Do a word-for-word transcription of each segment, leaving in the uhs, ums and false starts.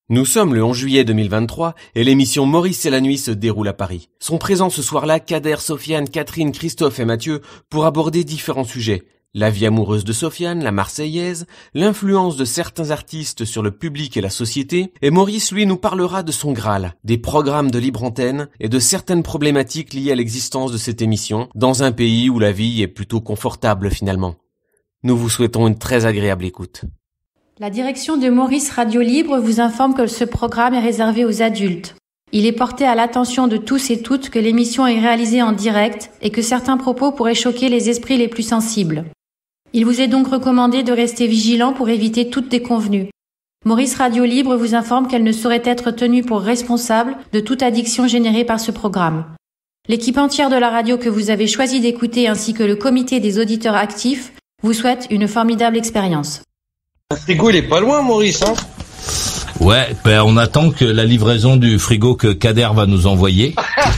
Nous sommes le onze juillet deux mille vingt-trois et l'émission Maurice et la nuit se déroule à Paris. Sont présents ce soir-là Kader, Sofiane, Catherine, Christophe et Mathieu pour aborder différents sujets. La vie amoureuse de Sofiane, la Marseillaise, l'influence de certains artistes sur le public et la société, et Maurice, lui, nous parlera de son Graal, des programmes de libre antenne et de certaines problématiques liées à l'existence de cette émission dans un pays où la vie est plutôt confortable finalement. Nous vous souhaitons une très agréable écoute. La direction de Maurice Radio Libre vous informe que ce programme est réservé aux adultes. Il est porté à l'attention de tous et toutes que l'émission est réalisée en direct et que certains propos pourraient choquer les esprits les plus sensibles. Il vous est donc recommandé de rester vigilant pour éviter toute déconvenue. Maurice Radio Libre vous informe qu'elle ne saurait être tenue pour responsable de toute addiction générée par ce programme. L'équipe entière de la radio que vous avez choisi d'écouter ainsi que le comité des auditeurs actifs vous souhaite une formidable expérience. Le frigo, il est pas loin, Maurice, hein? Ouais, ben on attend que la livraison du frigo que Kader va nous envoyer.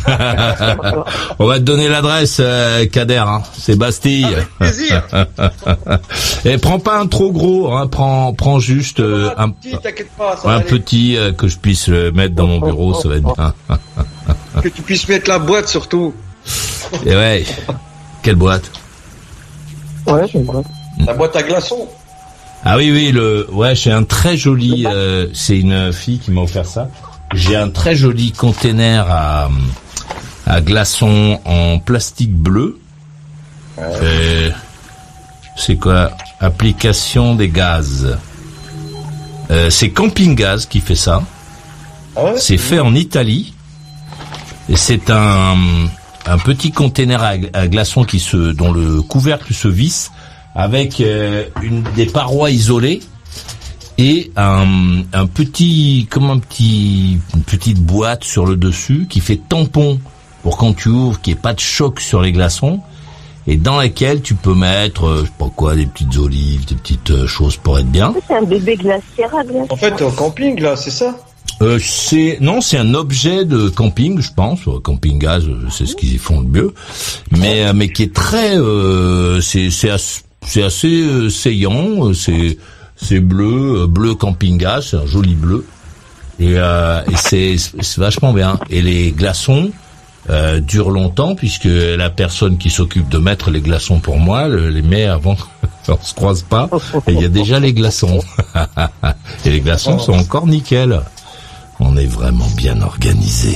On va te donner l'adresse, euh, Kader, hein. C'est Bastille. Avec plaisir. Et prends pas un trop gros, hein. Prends, prends juste euh, un, petit, t'inquiète pas, ça un va aller. petit euh, que je puisse le mettre dans mon bureau, ça va être bien. Que tu puisses mettre la boîte surtout. Et ouais, quelle boîte? Ouais, j'ai une boîte. La boîte à glaçons. Ah oui, oui, le, ouais, j'ai un très joli, euh, c'est une fille qui m'a offert ça. J'ai un très joli container à, à glaçons en plastique bleu. Euh, c'est quoi? Application des gaz. Euh, c'est Camping Gaz qui fait ça. Ah ouais, c'est fait en Italie. Et c'est un, un petit container à, à glaçons qui se, dont le couvercle se visse, avec euh, une des parois isolées et un, un petit, comme un petit, une petite boîte sur le dessus qui fait tampon pour quand tu ouvres, qu'il n'y ait pas de choc sur les glaçons, et dans laquelle tu peux mettre, euh, je sais pas quoi, des petites olives, des petites euh, choses pour être bien. C'est un bébé glacier à glace. En fait, t'es au camping, là, c'est ça? Euh, c'est non, c'est un objet de camping, je pense. Camping Gaz, c'est ce qu'ils y font de mieux, mais euh, mais qui est très, euh, c'est c'est assez, c'est assez euh, saillant, c'est c'est bleu, euh, bleu Camping Gaz, c'est un joli bleu, et, euh, et c'est c'est vachement bien. Et les glaçons euh, durent longtemps puisque la personne qui s'occupe de mettre les glaçons pour moi le, les met avant qu'on se croise pas. Et il y a déjà les glaçons. Et les glaçons sont encore nickel. On est vraiment bien organisé.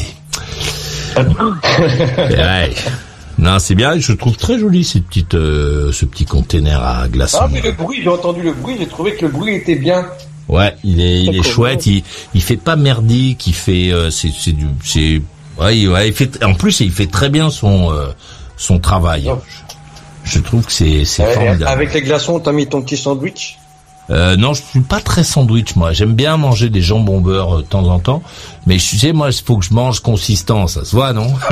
Ouais. Non, c'est bien. Je trouve très joli cette petite, euh, ce petit container à glaçons. Ah, mais le bruit, j'ai entendu le bruit, j'ai trouvé que le bruit était bien. Ouais, il est, il est chouette. Il, il fait pas merdique. Il fait, euh, c'est, c'est du, c'est, ouais, ouais, il fait. En plus, il fait très bien son, euh, son travail. Je, je trouve que c'est, c'est Ouais, formidable. avec les glaçons, t'as mis ton petit sandwich? Euh, non, je suis pas très sandwich, moi. J'aime bien manger des jambons beurre euh, de temps en temps, mais je sais, moi, il faut que je mange consistant, ça se voit, non?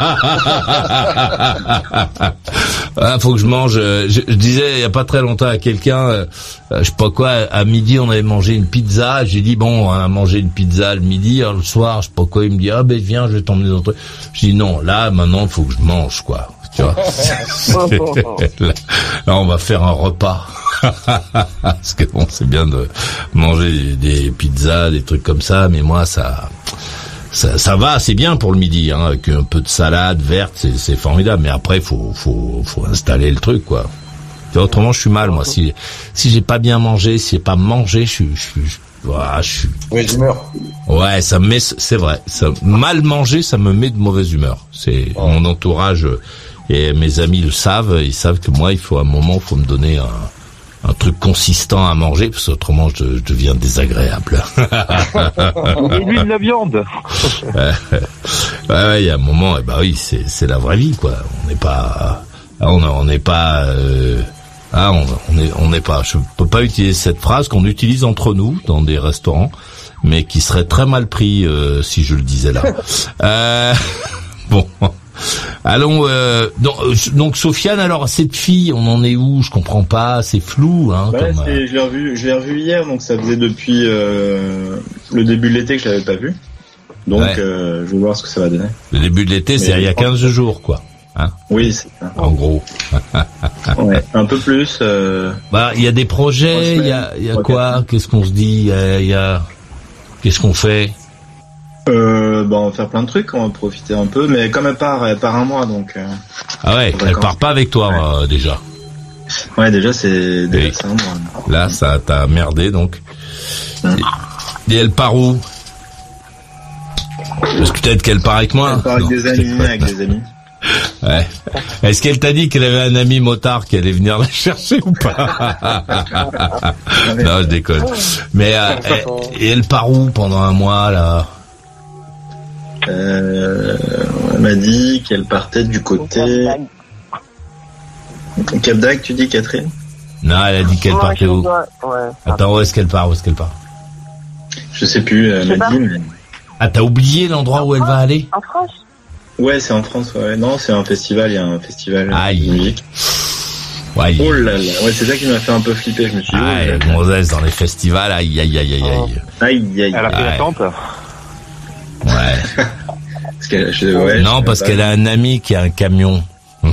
Ah, faut que je mange. Euh, je, je disais il y a pas très longtemps à quelqu'un, euh, euh, je sais pas quoi, à midi on avait mangé une pizza. J'ai dit bon, on a mangé une pizza le midi, alors, le soir, je sais pas quoi. Il me dit ah ben viens, je vais t'emmener dans le truc. Je dis non, là maintenant, il faut que je mange, quoi. Tu vois? là, là, on va faire un repas. Parce que bon, c'est bien de manger des, des pizzas, des trucs comme ça, mais moi ça, ça, ça va, c'est bien pour le midi, hein, avec un peu de salade verte, c'est, c'est formidable. Mais après, faut, faut, faut installer le truc, quoi. Tu vois, autrement, je suis mal, moi. Si, si j'ai pas bien mangé, si j'ai pas mangé, je suis, je suis, je, voilà, je suis. Mauvaise humeur. Ouais, ça me met, c'est vrai. Ça, mal manger, ça me met de mauvaise humeur. C'est oh. Mon entourage et mes amis le savent. Ils savent que moi, il faut à un moment, il faut me donner un. un truc consistant à manger, parce qu'autrement je, je deviens désagréable. Et lui de la viande. Ouais, ouais, il y a un moment, eh ben oui, c'est, c'est la vraie vie, quoi. On n'est pas, on n'est pas, euh, ah, on, on est, on n'est pas. Je peux pas utiliser cette phrase qu'on utilise entre nous dans des restaurants, mais qui serait très mal pris euh, si je le disais là. Euh, bon. Allons, euh, donc, donc Sofiane, alors cette fille, on en est où? Je comprends pas, c'est flou, hein. Bah, comme, c'est, euh... je l'ai revu, je l'ai revu hier, donc ça faisait depuis euh, le début de l'été que je l'avais pas vu. Donc, ouais. euh, je vais voir ce que ça va donner. Le début de l'été, Mais c'est il y a quinze jours, quoi. Hein? Oui, c'est ça. En gros. Ouais, un peu plus. Euh... Bah, il y a des projets, il y a, il y a quoi? Qu'est-ce qu'on se dit? Il y a, il y a, Qu'est-ce qu'on fait? Euh, bah, on va faire plein de trucs, on va profiter un peu, mais comme elle part, elle part un mois, donc... Euh, ah ouais, elle part pas avec toi, ouais. euh, déjà. Ouais, déjà, c'est, déjà, Et c'est un mois. Là, ça t'a merdé, donc. Hum. Et, et elle part où? Parce que peut-être qu'elle part avec moi. Elle part avec non, des amis, avec des amis. Ouais. Est-ce qu'elle t'a dit qu'elle avait un ami motard qui allait venir la chercher ou pas? Non, je déconne. Mais, euh, elle, et elle part où pendant un mois, là? Euh, elle m'a dit qu'elle partait du côté... Cap d'Agde, tu dis, Catherine? Non, elle a dit qu'elle partait où? Attends, où est-ce qu'elle part? Où est-ce qu'elle part? Je sais plus, elle m'a dit, mais... Ah, t'as oublié l'endroit où elle va aller? En France? Ouais, c'est en France, ouais. Non, c'est un festival, il y a un festival Aïe. de musique. Ouais. Oh là là, ouais, c'est ça qui m'a fait un peu flipper, je me suis dit... Ah, oh, gonzesse dans les festivals, aïe, aïe, aïe, aïe, aïe. Aïe, aïe, Elle a fait Ouais. la tente. Ouais. Parce qu'elle, je, ouais, Non, je parce sais qu'elle a un ami qui a un camion. Oh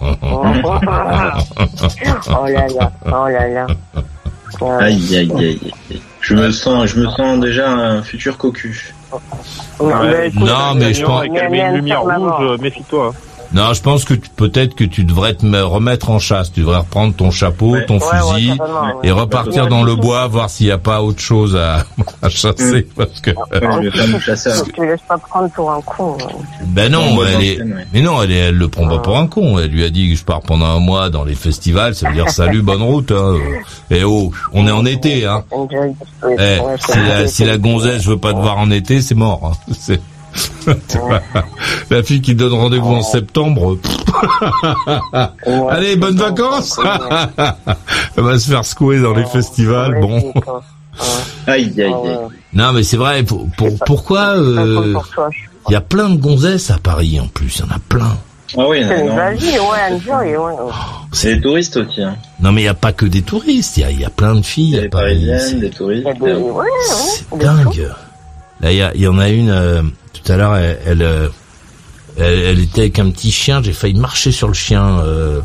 là là, oh là là. pas. Aïe, aïe, aïe, aïe. Je me sens, je me sens déjà un futur cocu. Ouais. Non, mais je pense- Avec elle met une lumière rouge, méfie-toi. Non, je pense que tu- peut-être que tu devrais te me remettre en chasse. Tu devrais reprendre ton chapeau, Ouais. ton Ouais, ouais, fusil, certainement, ouais. et repartir Ouais, dans le ouais. bois, voir s'il n'y a pas autre chose à, à chasser. Parce que, Ouais, je vais faire mon chasseur. Tu te laisses pas prendre pour un con. hein. ben non, Ouais, elle est, ouais. mais non, elle, est, elle le prend pas pour un con. Elle lui a dit que je pars pendant un mois dans les festivals. Ça veut dire salut, bonne route. Hein. Et oh, on est en été, hein. Enjoy. Eh, Ouais, si c'est- la, si la gonzesse veut pas te voir en été, c'est mort. Hein. C'est... Tu vois, la fille qui donne rendez-vous en septembre. Ouais, Allez, bonnes vacances. Elle va se faire secouer dans les festivals. Bon. Aïe, aïe, aïe. Non, mais c'est vrai. Pour, pour- pourquoi euh, il y a plein de gonzesses à Paris en plus. Il y en a plein. Ah oui, C'est non. vas-y, ouais, enjoy, ouais. C'est des touristes aussi, hein. Non, mais il y a pas que des touristes. Il y a, il y a plein de filles Il y a à des Paris. parisiennes, des touristes. Il y a des, ouais, ouais. C'est des dingue. Là, il y, a- il y en a une, euh, tout à l'heure, elle, elle, euh, elle, elle était avec un petit chien, j'ai failli marcher sur le chien. Euh...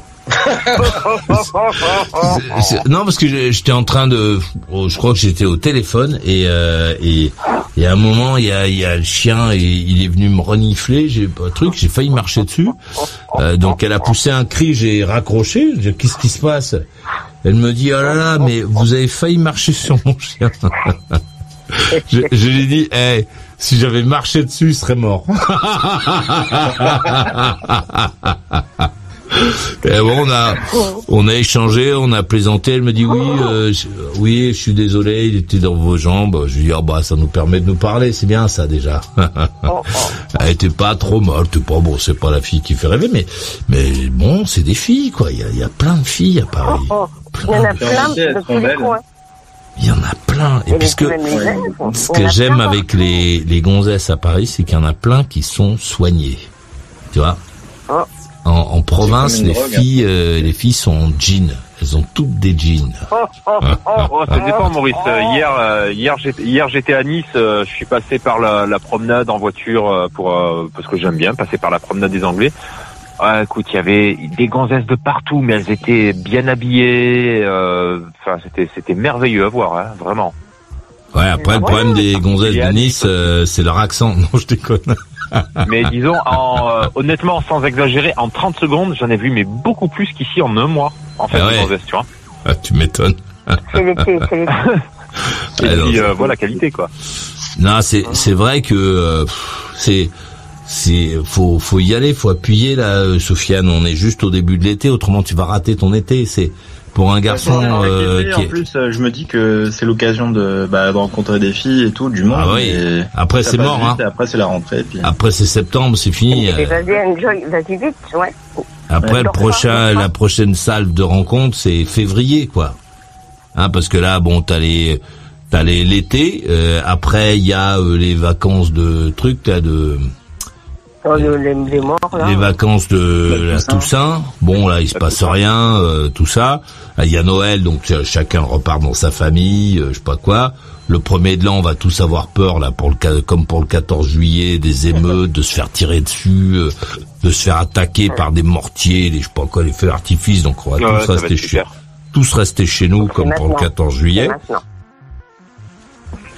C'est- c'est- non, parce que j'ai- j'étais en train de... oh, je crois que j'étais au téléphone, et, euh, et, et à un moment, il y a, il y a le chien, et il est venu me renifler, j'ai pas un truc, j'ai failli marcher dessus. Euh, donc elle a poussé un cri, j'ai raccroché, j'ai dit, qu'est-ce qui se passe? Elle me dit, oh là là, mais vous avez failli marcher sur mon chien. Je, je lui ai dit, hey, si j'avais marché dessus, il serait mort. Et bon, on a, on a échangé, on a plaisanté. Elle me dit oui, euh, je- oui, je suis désolé, il était dans vos jambes. Je lui dis ah bah ça nous permet de nous parler, c'est bien ça déjà. Elle était pas trop mal, t'es pas bon, c'est pas la fille qui fait rêver, mais mais bon, c'est des filles quoi. Il y a, il y a plein de filles à Paris. Il y en a Plein. plein Elles de sont tous les belles. coins. Il y en a plein. Et Et les puisque même les ouais, ailes, ce il y en que a j'aime plein avec les, les gonzesses à Paris, c'est qu'il y en a plein qui sont soignées. Tu vois? Oh. En, en province, comme une les drogue, filles, euh, les filles sont en jeans. Elles ont toutes des jeans. Oh, ça dépend, Maurice. Euh, Hier, euh, hier, j'étais, hier, j'étais à Nice. euh, je suis passé par la, la promenade en voiture euh, pour euh, parce que j'aime bien passer par la promenade des Anglais. Ah, écoute, il y avait des gonzesses de partout, mais elles étaient bien habillées. euh, Enfin, c'était, c'était merveilleux à voir, hein, vraiment. Ouais, après, le problème des gonzesses de Nice, euh, c'est leur accent. Non, je déconne. Mais disons, en, euh, honnêtement, sans exagérer, en trente secondes, j'en ai vu mais beaucoup plus qu'ici en un mois. En fait, Ah ouais. des gonzesses, tu vois. Ah, tu m'étonnes. C'est l'été, c'est l'été. Et Ah, non, puis, c'est- euh, voilà, qualité, quoi. Non, c'est c'est vrai que euh, pff, c'est c'est faut faut y aller, faut appuyer là, euh, Sofiane. On est juste au début de l'été, autrement tu vas rater ton été. C'est pour un garçon euh, Avec l'été, qui en est... plus, euh, je me dis que c'est l'occasion de, bah, de rencontrer des filles et tout, du monde. Ah oui. et Après ça c'est passe mort, vite, hein. et après c'est la rentrée. Et puis... Après c'est septembre, c'est fini. Et Euh, vas-y, enjoy, vas-y vite, ouais. Après Ouais. le prochain, la prochaine salve de rencontre, c'est février, quoi. Hein, parce que là, bon, t'as les, t'as les l'été. Euh, après, il y a euh, les vacances de trucs là, de Oh, le- les, les morts, là. les vacances de La la Toussaint. Toussaint. Bon, là, il se passe rien, euh, tout ça. Il y a Noël, donc euh, chacun repart dans sa famille, euh, je sais pas quoi. Le premier de l'an, on va tous avoir peur là, pour le ca- comme pour le quatorze juillet, des émeutes, de se faire tirer dessus, euh, de se faire attaquer par des mortiers, des je sais pas quoi, les feux d'artifice. Donc on va Ouais, tous ça va rester être chez, super. tous rester chez nous, comme pour le maintenant. quatorze juillet. Maintenant.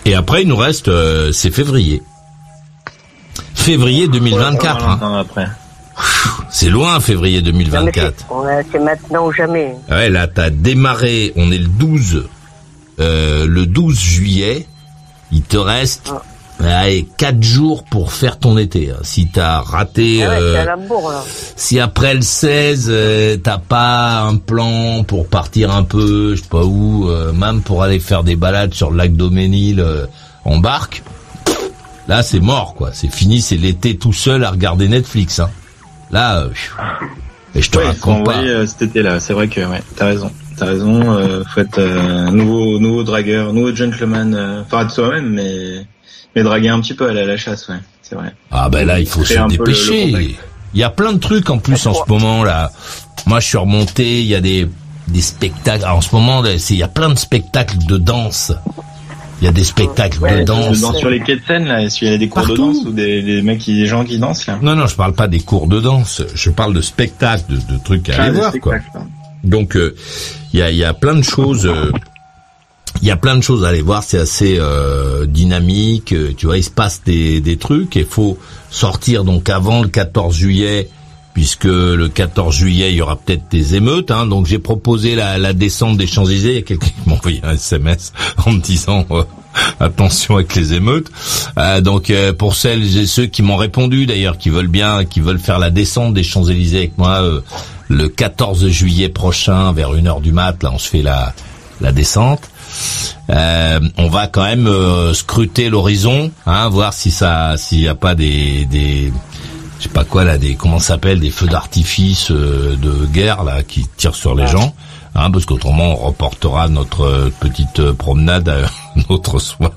Et après, il nous reste, euh, c'est février. Février deux mille vingt-quatre. Hein. Après. C'est loin, février deux mille vingt-quatre. Non, c'est, c'est maintenant ou jamais. Ouais, là, t'as démarré, on est le douze, euh, le douze juillet. Il te reste, ah. allez, quatre jours pour faire ton été. Hein. Si t'as raté, ah ouais, euh, c'est à la bourre, là. Si après le seize, euh, t'as pas un plan pour partir un peu, je sais pas où, euh, même pour aller faire des balades sur le lac Daumesnil euh, en barque, là c'est mort quoi, c'est fini, c'est l'été tout seul à regarder Netflix. Hein. Là, euh, et je te ouais, raconte pas. Euh, cet été-là, c'est vrai que ouais, t'as raison, t'as raison. Euh, faut être euh, nouveau, nouveau dragueur, nouveau gentleman, euh, enfin de soi-même, mais mais draguer un petit peu à la, la chasse, ouais, c'est vrai. Ah ben là, il faut se dépêcher. Le, le il y a plein de trucs en plus en ce moment là. Moi, je suis remonté. Il y a des des spectacles. Alors, en ce moment, il y a plein de spectacles de danse. Il y a des spectacles ouais, de danse. De danse sur les quais de Seine, là. Est-ce qu'il y a des cours Partout. de danse ou des, des mecs, qui, des gens qui dansent, là? Non, non, je parle pas des cours de danse. Je parle de spectacles, de, de trucs à ah, aller voir, quoi. Donc, euh, il y a, il y a plein de choses, euh, il y a plein de choses à aller voir. C'est assez, euh, dynamique. Tu vois, il se passe des, des trucs et faut sortir donc avant le quatorze juillet, puisque le quatorze juillet, il y aura peut-être des émeutes, hein. Donc j'ai proposé la, la descente des Champs-Élysées. Il y a quelqu'un qui m'a envoyé un S M S en me disant euh, attention avec les émeutes. Euh, donc euh, pour celles et ceux qui m'ont répondu, d'ailleurs, qui veulent bien, qui veulent faire la descente des Champs-Élysées avec moi, euh, le quatorze juillet prochain, vers une heure du mat, là, on se fait la, la descente. Euh, on va quand même euh, scruter l'horizon, hein, voir si ça, s'il n'y a pas des, des je sais pas quoi là, des comment ça s'appelle, des feux d'artifice euh, de guerre là qui tirent sur les gens, hein, parce qu'autrement on reportera notre euh, petite euh, promenade à un autre soir.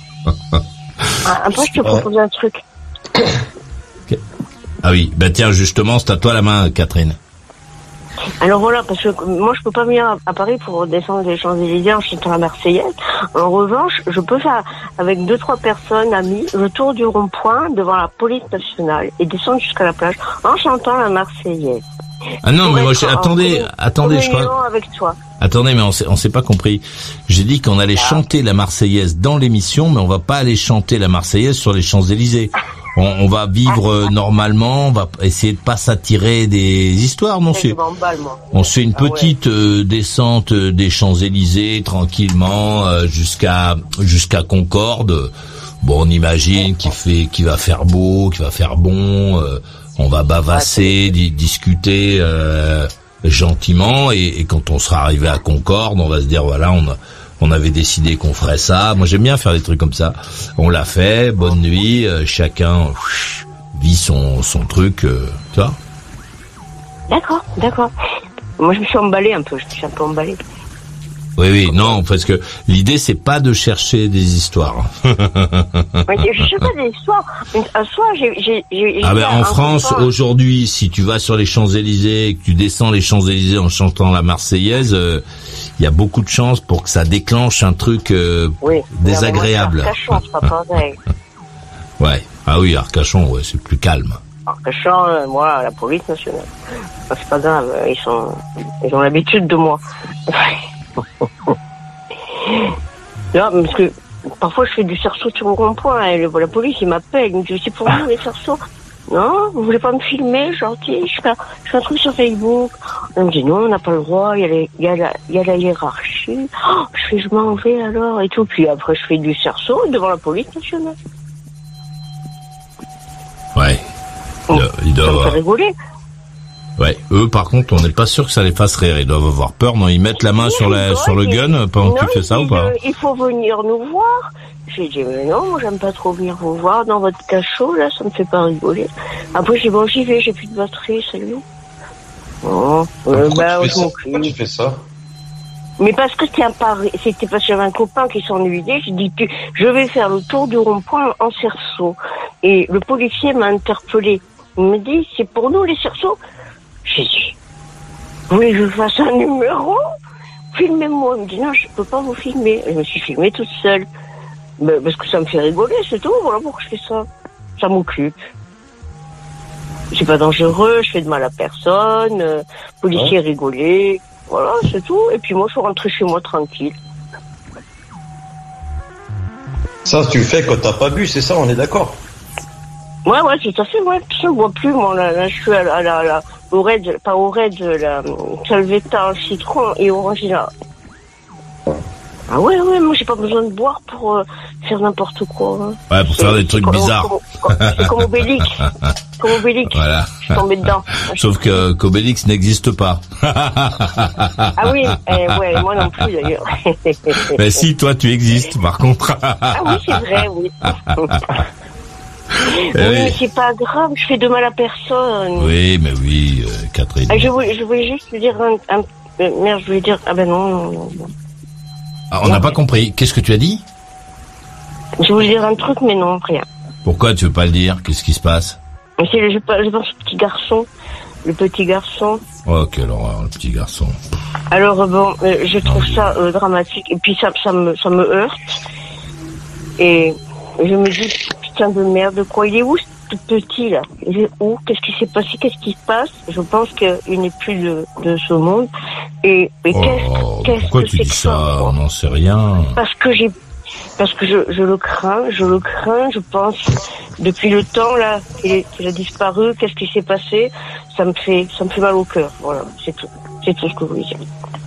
ah, après je te propose un truc. Okay. Ah oui, ben tiens justement c'est à toi la main Catherine. Alors voilà, parce que moi je peux pas venir à Paris pour descendre les Champs-Élysées en chantant la Marseillaise. En revanche, je peux faire avec deux trois personnes amies le tour du rond-point devant la police nationale et descendre jusqu'à la plage en chantant la Marseillaise. Ah non, mais moi, je... attendez, en... attendez, je crois. Avec toi. Attendez, mais on s'est, on s'est pas compris. J'ai dit qu'on allait ah. chanter la Marseillaise dans l'émission, mais on va pas aller chanter la Marseillaise sur les Champs-Élysées. On, on va vivre euh, normalement, on va essayer de pas s'attirer des histoires, non c'est. On se fait une petite ah ouais. euh, descente des Champs-Élysées tranquillement euh, jusqu'à jusqu'à Concorde. Bon, on imagine qu'il fait, qu'il va faire beau, qu'il va faire bon. Euh, on va bavasser, di- discuter euh, gentiment, et, et quand on sera arrivé à Concorde, on va se dire voilà, on a. On avait décidé qu'on ferait ça. Moi, j'aime bien faire des trucs comme ça. On l'a fait. Bonne nuit. Euh, chacun pff, vit son son truc. Euh, tu vois. D'accord, d'accord. Moi, je me suis emballé un peu. Je me suis un peu emballé. Oui, oui, non, parce que l'idée, c'est pas de chercher des histoires. Oui, je cherche pas des histoires. Un soir, j'ai, j'ai, j'ai ah ben, en France, soir. Aujourd'hui, si tu vas sur les Champs-Élysées et que tu descends les Champs-Élysées en chantant la Marseillaise, il euh, y a beaucoup de chances pour que ça déclenche un truc euh, oui, désagréable. Oui, Arcachon, c'est pas pareil. Ouais. Ah oui, Arcachon, ouais, c'est plus calme. Arcachon, euh, moi, la police nationale. Enfin, c'est pas grave, ils sont, ils ont l'habitude de moi. Non, parce que parfois je fais du cerceau sur le rond-point et le, la police il m'appelle, il me dit c'est pour vous les cerceaux. Non, vous voulez pas me filmer, gentil, je fais, je fais un truc sur Facebook. On me dit non, on n'a pas le droit, il y a, les, il y a, la, il y a la hiérarchie. Oh, je fais je m'en vais alors et tout, puis après je fais du cerceau devant la police nationale. Ouais. Il doit, il doit ça me fait rigoler. Ouais, eux par contre, on n'est pas sûr que ça les fasse rire. Ils doivent avoir peur. Non, ils mettent la main oui, sur la doit, sur le gun pendant non, que tu fais ça ou pas? Il faut venir nous voir. J'ai dit mais non, moi j'aime pas trop venir vous voir dans votre cachot là, ça me fait pas rigoler. Après j'ai dit bon j'y vais, j'ai plus de batterie, salut. Oh, euh, bah tu fais pourquoi tu fais ça? Mais parce que c'était un pari, c'était parce que j'avais un copain qui s'ennuyait. J'ai dit que je vais faire le tour du rond-point en cerceau. Et le policier m'a interpellé. Il me dit c'est pour nous les cerceaux. J'ai dit, vous voulez que je fasse un numéro? Filmez-moi. Il me dit, non, je peux pas vous filmer. Je me suis filmée toute seule. Ben, parce que ça me fait rigoler, c'est tout. Voilà pourquoi je fais ça. Ça m'occupe. C'est pas dangereux, je fais de mal à personne. Euh, policier ouais. rigolé. Voilà, c'est tout. Et puis moi, je suis rentrée chez moi tranquille. Ça, tu le fais quand t'as pas bu, c'est ça, on est d'accord? Ouais, ouais, tout à fait, ouais. Je ne bois plus, moi, là, là, je suis à la, à la, à la au raid, pas au raid, la Salvetta, citron et orangina. Ah ouais, ouais, moi, j'ai pas besoin de boire pour euh, faire n'importe quoi. Hein. Ouais, pour c'est, faire des trucs comme, bizarres. Comme, comme, c'est comme Obélix. Comme Obélix. Voilà. Je suis tombée dedans. Sauf que qu'Obélix n'existe pas. Ah oui, eh, ouais, moi non plus, d'ailleurs. Mais si, toi, tu existes, par contre. Ah oui, c'est vrai, oui. Eh oui, oui. mais c'est pas grave, je fais de mal à personne. Oui, mais oui, euh, Catherine. Ah, je, voulais, je voulais juste te dire un, un euh, merde, je voulais dire, ah ben non, non, non. non. Ah, on n'a pas compris. Qu'est-ce que tu as dit? Je voulais dire un truc, mais non, rien. Pourquoi tu veux pas le dire? Qu'est-ce qui se passe? C'est, je, je pense au petit garçon, le petit garçon. Oh, quelle horreur, le petit garçon. Alors bon, euh, je trouve ça euh, dramatique, et puis ça, ça me, ça me heurte. Et je me dis, putain de merde, quoi, il est où ce petit là? Il est où? Qu'est-ce qui s'est passé? Qu'est-ce qui se passe? Je pense qu'il n'est plus de, de ce monde. Et, et Oh, qu'est-ce, qu'est-ce pourquoi que tu c'est dis que ça? ça? On n'en sait rien. Parce que j'ai, parce que je, je le crains, je le crains, je pense, depuis le temps là qu'il, est, qu'il a disparu, qu'est-ce qui s'est passé? Ça me fait, ça me fait mal au cœur. Voilà, c'est tout, c'est tout ce que je voulais dire.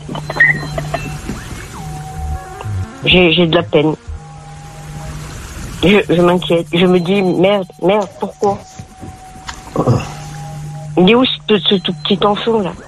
J'ai, j'ai de la peine. Je, je m'inquiète. Je me dis, merde, merde, pourquoi? Il est où ce, ce tout petit enfant, là?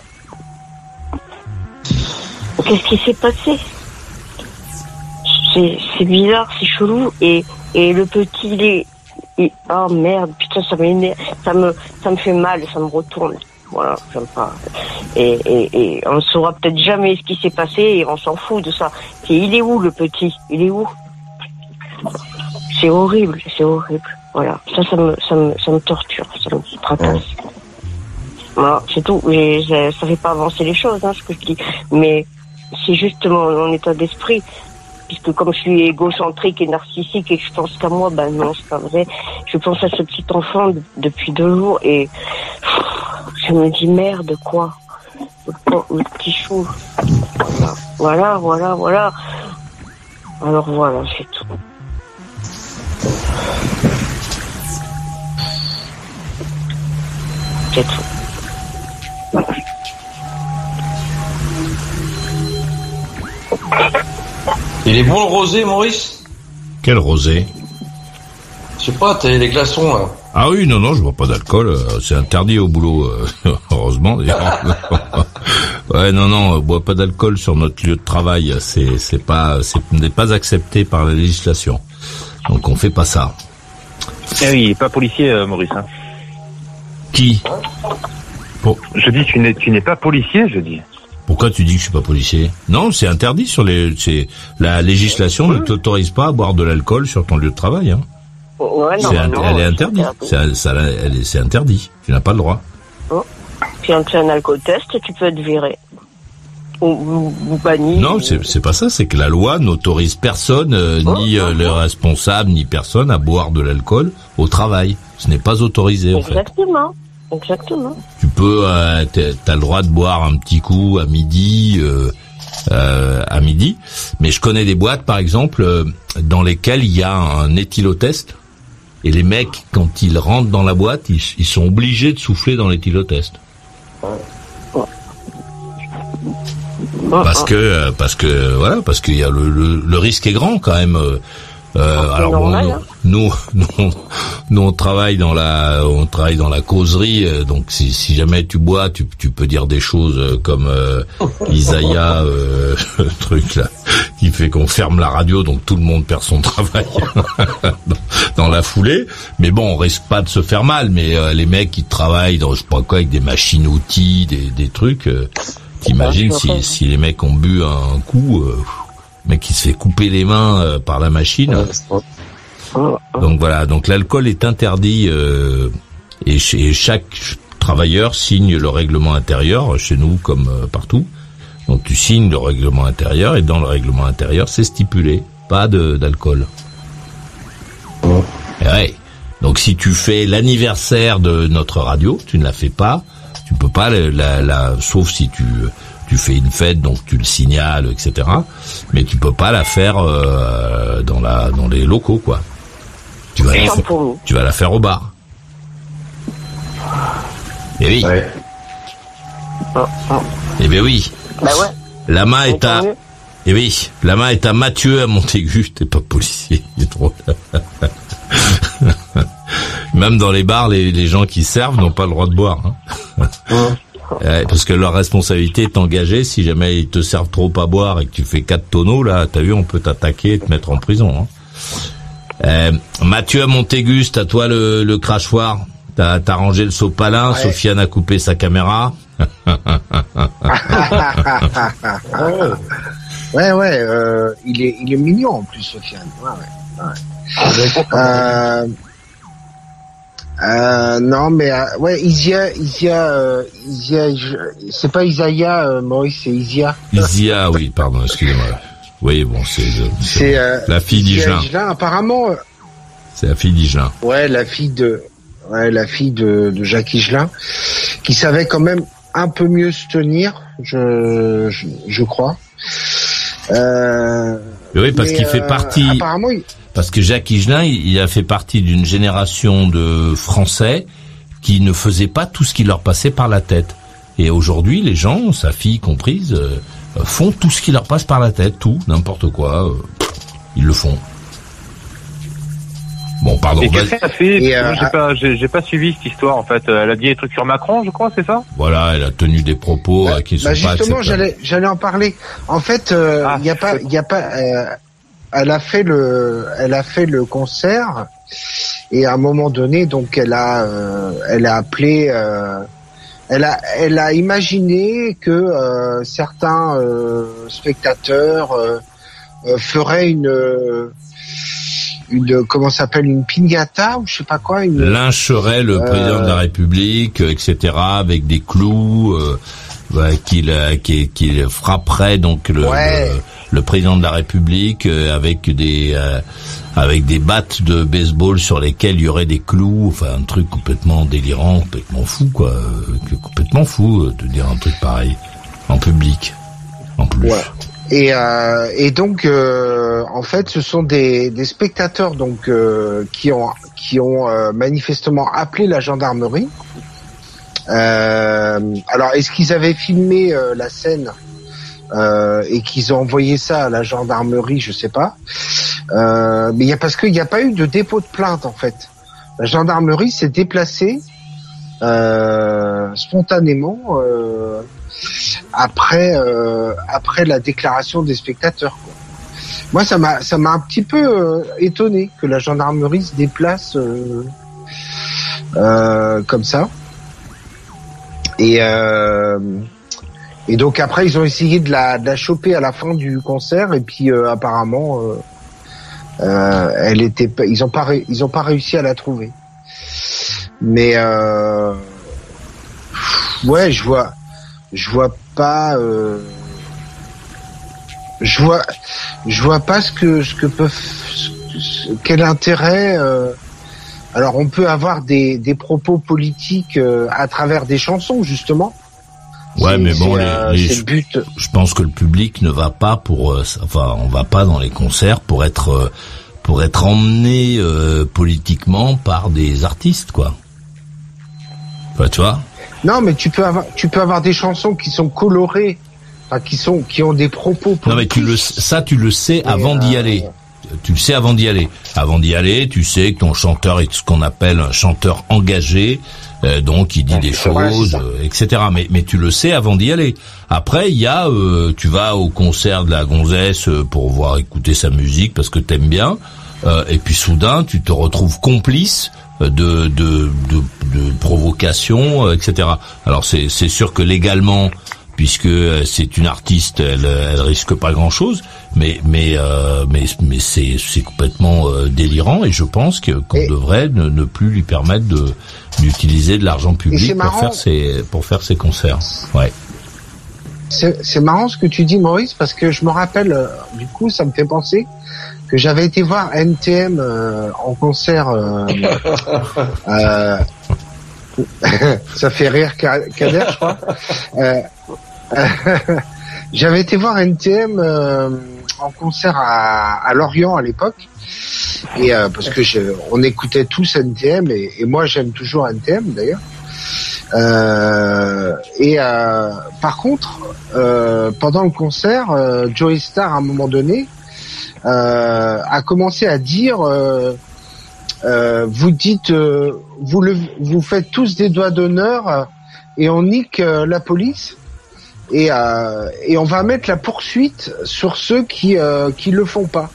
Qu'est-ce qui s'est passé? C'est, c'est bizarre, c'est chelou. Et, et le petit, il est... il- oh merde, putain, ça m'énerve. Ça me, ça me fait mal, ça me retourne. Voilà, j'aime pas. Et, et, et on ne saura peut-être jamais ce qui s'est passé et on s'en fout de ça. Et il est où, le petit? Il est où? C'est horrible, c'est horrible. Voilà, ça, ça me, ça me, ça me torture, ça me tracasse. Voilà, c'est tout. J'ai, j'ai- ça fait pas avancer les choses, hein, ce que je dis. Mais c'est justement mon état d'esprit. Puisque comme je suis égocentrique et narcissique et que je pense qu'à moi, ben non, c'est pas vrai. Je pense à ce petit enfant de- depuis deux jours et pff, je me dis merde, quoi. Le, po- le petit chou. Voilà, voilà, voilà, voilà. Alors voilà, c'est tout. C'est tout. Il est bon le rosé, Maurice? Quel rosé? Je sais pas, t'as les glaçons, là. Ah oui, non, non, je bois pas d'alcool. euh, C'est interdit au boulot, euh, heureusement d'ailleurs. Ouais, non, non, on boit pas d'alcool sur notre lieu de travail. C'est, c'est pas, c'est n'est pas accepté par la législation. Donc on fait pas ça. Eh oui, il est pas policier, euh, Maurice. Hein. Qui? Je dis, tu n'es, tu n'es pas policier, je dis. Pourquoi tu dis que je suis pas policier? Non, c'est interdit sur les, c'est, la législation ne t'autorise pas à boire de l'alcool sur ton lieu de travail, hein. Ouais, non, C'est un- non, elle est c'est interdite. interdit. C'est, ça, elle est- c'est interdit. Tu n'as pas le droit. Puis on te fait un alcool test, tu peux être viré. Ou, ou, ou banni. Non, ou- c'est, c'est pas ça. C'est que la loi n'autorise personne, euh, Oh, ni euh, oh, les oh. responsables, ni personne à boire de l'alcool au travail. Ce n'est pas autorisé, en fait. Exactement. Exactement. Tu peux, euh, t'es- t'as le droit de boire un petit coup à midi, euh, euh, à midi. Mais je connais des boîtes, par exemple, euh, dans lesquelles il y a un éthylotest. Et les mecs, quand ils rentrent dans la boîte, ils, ils sont obligés de souffler dans l'éthylotest. Parce que, euh, parce que, voilà, parce qu'il y a le, le, le risque est grand quand même. Euh, euh, C'est alors bon, normal, hein. nous, nous, nous, nous, on travaille dans la, on travaille dans la causerie. euh, donc si, si jamais tu bois, tu, tu peux dire des choses euh, comme euh, Isaiah, euh, le truc là, qui fait qu'on ferme la radio, donc tout le monde perd son travail dans, dans la foulée. Mais bon, on risque pas de se faire mal. Mais euh, les mecs qui travaillent dans je sais pas quoi avec des machines-outils, des, des trucs. Euh, T'imagines si, si les mecs ont bu un coup, euh, le mec qui se fait couper les mains euh, par la machine. Donc voilà, donc l'alcool est interdit euh, et, ch- et chaque travailleur signe le règlement intérieur, chez nous comme euh, partout. Donc tu signes le règlement intérieur et dans le règlement intérieur c'est stipulé, pas de d'alcool. Et ouais. Donc si tu fais l'anniversaire de notre radio, tu ne la fais pas. Tu peux pas la, la, la- sauf si tu tu fais une fête, donc tu le signales, et cetera. Mais tu peux pas la faire euh, dans la dans les locaux, quoi. Tu vas, la faire, tu vas la faire au bar. Eh oui. Ouais. Eh ben oui. Bah ouais. La main est à... Eh oui, la main est à Mathieu à Montaigu. T'es pas policier, il est trop... Même dans les bars, les, les gens qui servent n'ont pas le droit de boire. Hein. Ouais, parce que leur responsabilité est engagée. Si jamais ils te servent trop à boire et que tu fais quatre tonneaux, là, t'as vu, on peut t'attaquer et te mettre en prison. Hein. Euh, Mathieu à Montaigu, c'est à toi le, le crachoir. T'as, t'as rangé le sopalin, ouais. Sofiane a coupé sa caméra. ouais, ouais, euh, il est, il est mignon en plus, Sofiane. Ouais, ouais, ouais. Euh, euh, non, mais euh, ouais, Isia, Isia, euh, Isia, je, c'est pas Isaiah, euh, Maurice, c'est Isia. Isia, oui, pardon, excusez-moi. Oui, bon, c'est, c'est, c'est euh, la fille d'Igelin. Apparemment. Euh, c'est la fille d'Igelin. Ouais, la fille de. Ouais, la fille de, de Jacques Higelin, qui savait quand même un peu mieux se tenir, je, je, je crois. Euh, oui, parce qu'il euh, fait partie. Apparemment, il... Parce que Jacques Higelin, il, il a fait partie d'une génération de Français qui ne faisaient pas tout ce qui leur passait par la tête. Et aujourd'hui, les gens, sa fille comprise, euh, font tout ce qui leur passe par la tête, tout, n'importe quoi. Euh, ils le font. Bon, pardon. Et qu'est-ce qu'elle a fait? Et euh, Moi, j'ai pas, j'ai, j'ai pas suivi cette histoire, en fait. Elle a dit des trucs sur Macron, je crois, c'est ça? Voilà, elle a tenu des propos bah, qui sont bah pas justement, acceptables. j'allais, j'allais en parler. En fait, euh, il ah, y a pas, il y a pas, euh, elle a fait le, elle a fait le concert, et à un moment donné, donc, elle a, euh, elle a appelé, euh, elle a, elle a imaginé que euh, certains euh, spectateurs euh, euh, feraient une euh, une comment s'appelle une piñata ou je sais pas quoi, une lyncherait le euh... président de la République, et cetera, avec des clous, euh, bah, qu'il qu'il qu'il frapperait donc le, ouais. le le président de la République euh, avec des euh, avec des battes de baseball sur lesquelles il y aurait des clous, enfin un truc complètement délirant, complètement fou quoi, euh, complètement fou euh, de dire un truc pareil en public en plus. Ouais. Et, euh, et donc, euh, en fait, ce sont des, des spectateurs donc euh, qui ont qui ont euh, manifestement appelé la gendarmerie. Euh, alors, est-ce qu'ils avaient filmé euh, la scène euh, et qu'ils ont envoyé ça à la gendarmerie? Je sais pas. Euh, mais il y a parce qu'il n'y a pas eu de dépôt de plainte en fait. La gendarmerie s'est déplacée euh, spontanément. Euh, après euh, après la déclaration des spectateurs quoi. Moi ça m'a ça m'a un petit peu euh, étonné que la gendarmerie se déplace euh, euh, comme ça et euh, et donc après ils ont essayé de la de la choper à la fin du concert et puis euh, apparemment euh, euh, elle était ils ont pas ré, ils ont pas réussi à la trouver mais euh, ouais je vois je vois pas euh, je vois je vois pas ce que ce que peuvent ce, quel intérêt euh, alors on peut avoir des des propos politiques euh, à travers des chansons justement. Ouais, c'est, mais bon, c'est, les, euh, les, c'est le but. Je, je pense que le public ne va pas pour, euh, enfin, on va pas dans les concerts pour être, euh, pour être emmené euh, politiquement par des artistes, quoi. Enfin, tu vois. Non, mais tu peux avoir, tu peux avoir des chansons qui sont colorées, enfin, qui sont, qui ont des propos politiques. Non, mais tu le, ça, tu le sais avant euh, d'y aller. Tu le sais avant d'y aller. Avant d'y aller, tu sais que ton chanteur est ce qu'on appelle un chanteur engagé, euh, donc il dit ouais, des choses, vrai, euh, et cetera. Mais, mais tu le sais avant d'y aller. Après, il y a, euh, tu vas au concert de la gonzesse euh, pour voir écouter sa musique parce que t'aimes bien, euh, et puis soudain, tu te retrouves complice de de de, de provocation, euh, et cetera. Alors c'est c'est sûr que légalement, puisque c'est une artiste, elle, elle risque pas grand-chose, mais mais euh, mais mais c'est c'est complètement euh, délirant et je pense que qu'on et devrait ne, ne plus lui permettre de d'utiliser de l'argent public pour faire ses pour faire ses concerts. Ouais. C'est c'est marrant ce que tu dis, Maurice, parce que je me rappelle, euh, du coup, ça me fait penser que j'avais été voir N T M euh, en concert. Euh, euh, ça fait rire Kader, je crois. Euh, j'avais été voir N T M euh, en concert à, à Lorient à l'époque, et euh, parce que je, on écoutait tous N T M, et, et moi j'aime toujours N T M d'ailleurs. Euh, et euh, par contre, euh, pendant le concert, euh, Joey Starr à un moment donné euh, a commencé à dire euh, euh, vous dites euh, vous le vous faites tous des doigts d'honneur euh, et on nique euh, la police et euh, et on va mettre la poursuite sur ceux qui euh, qui le font pas.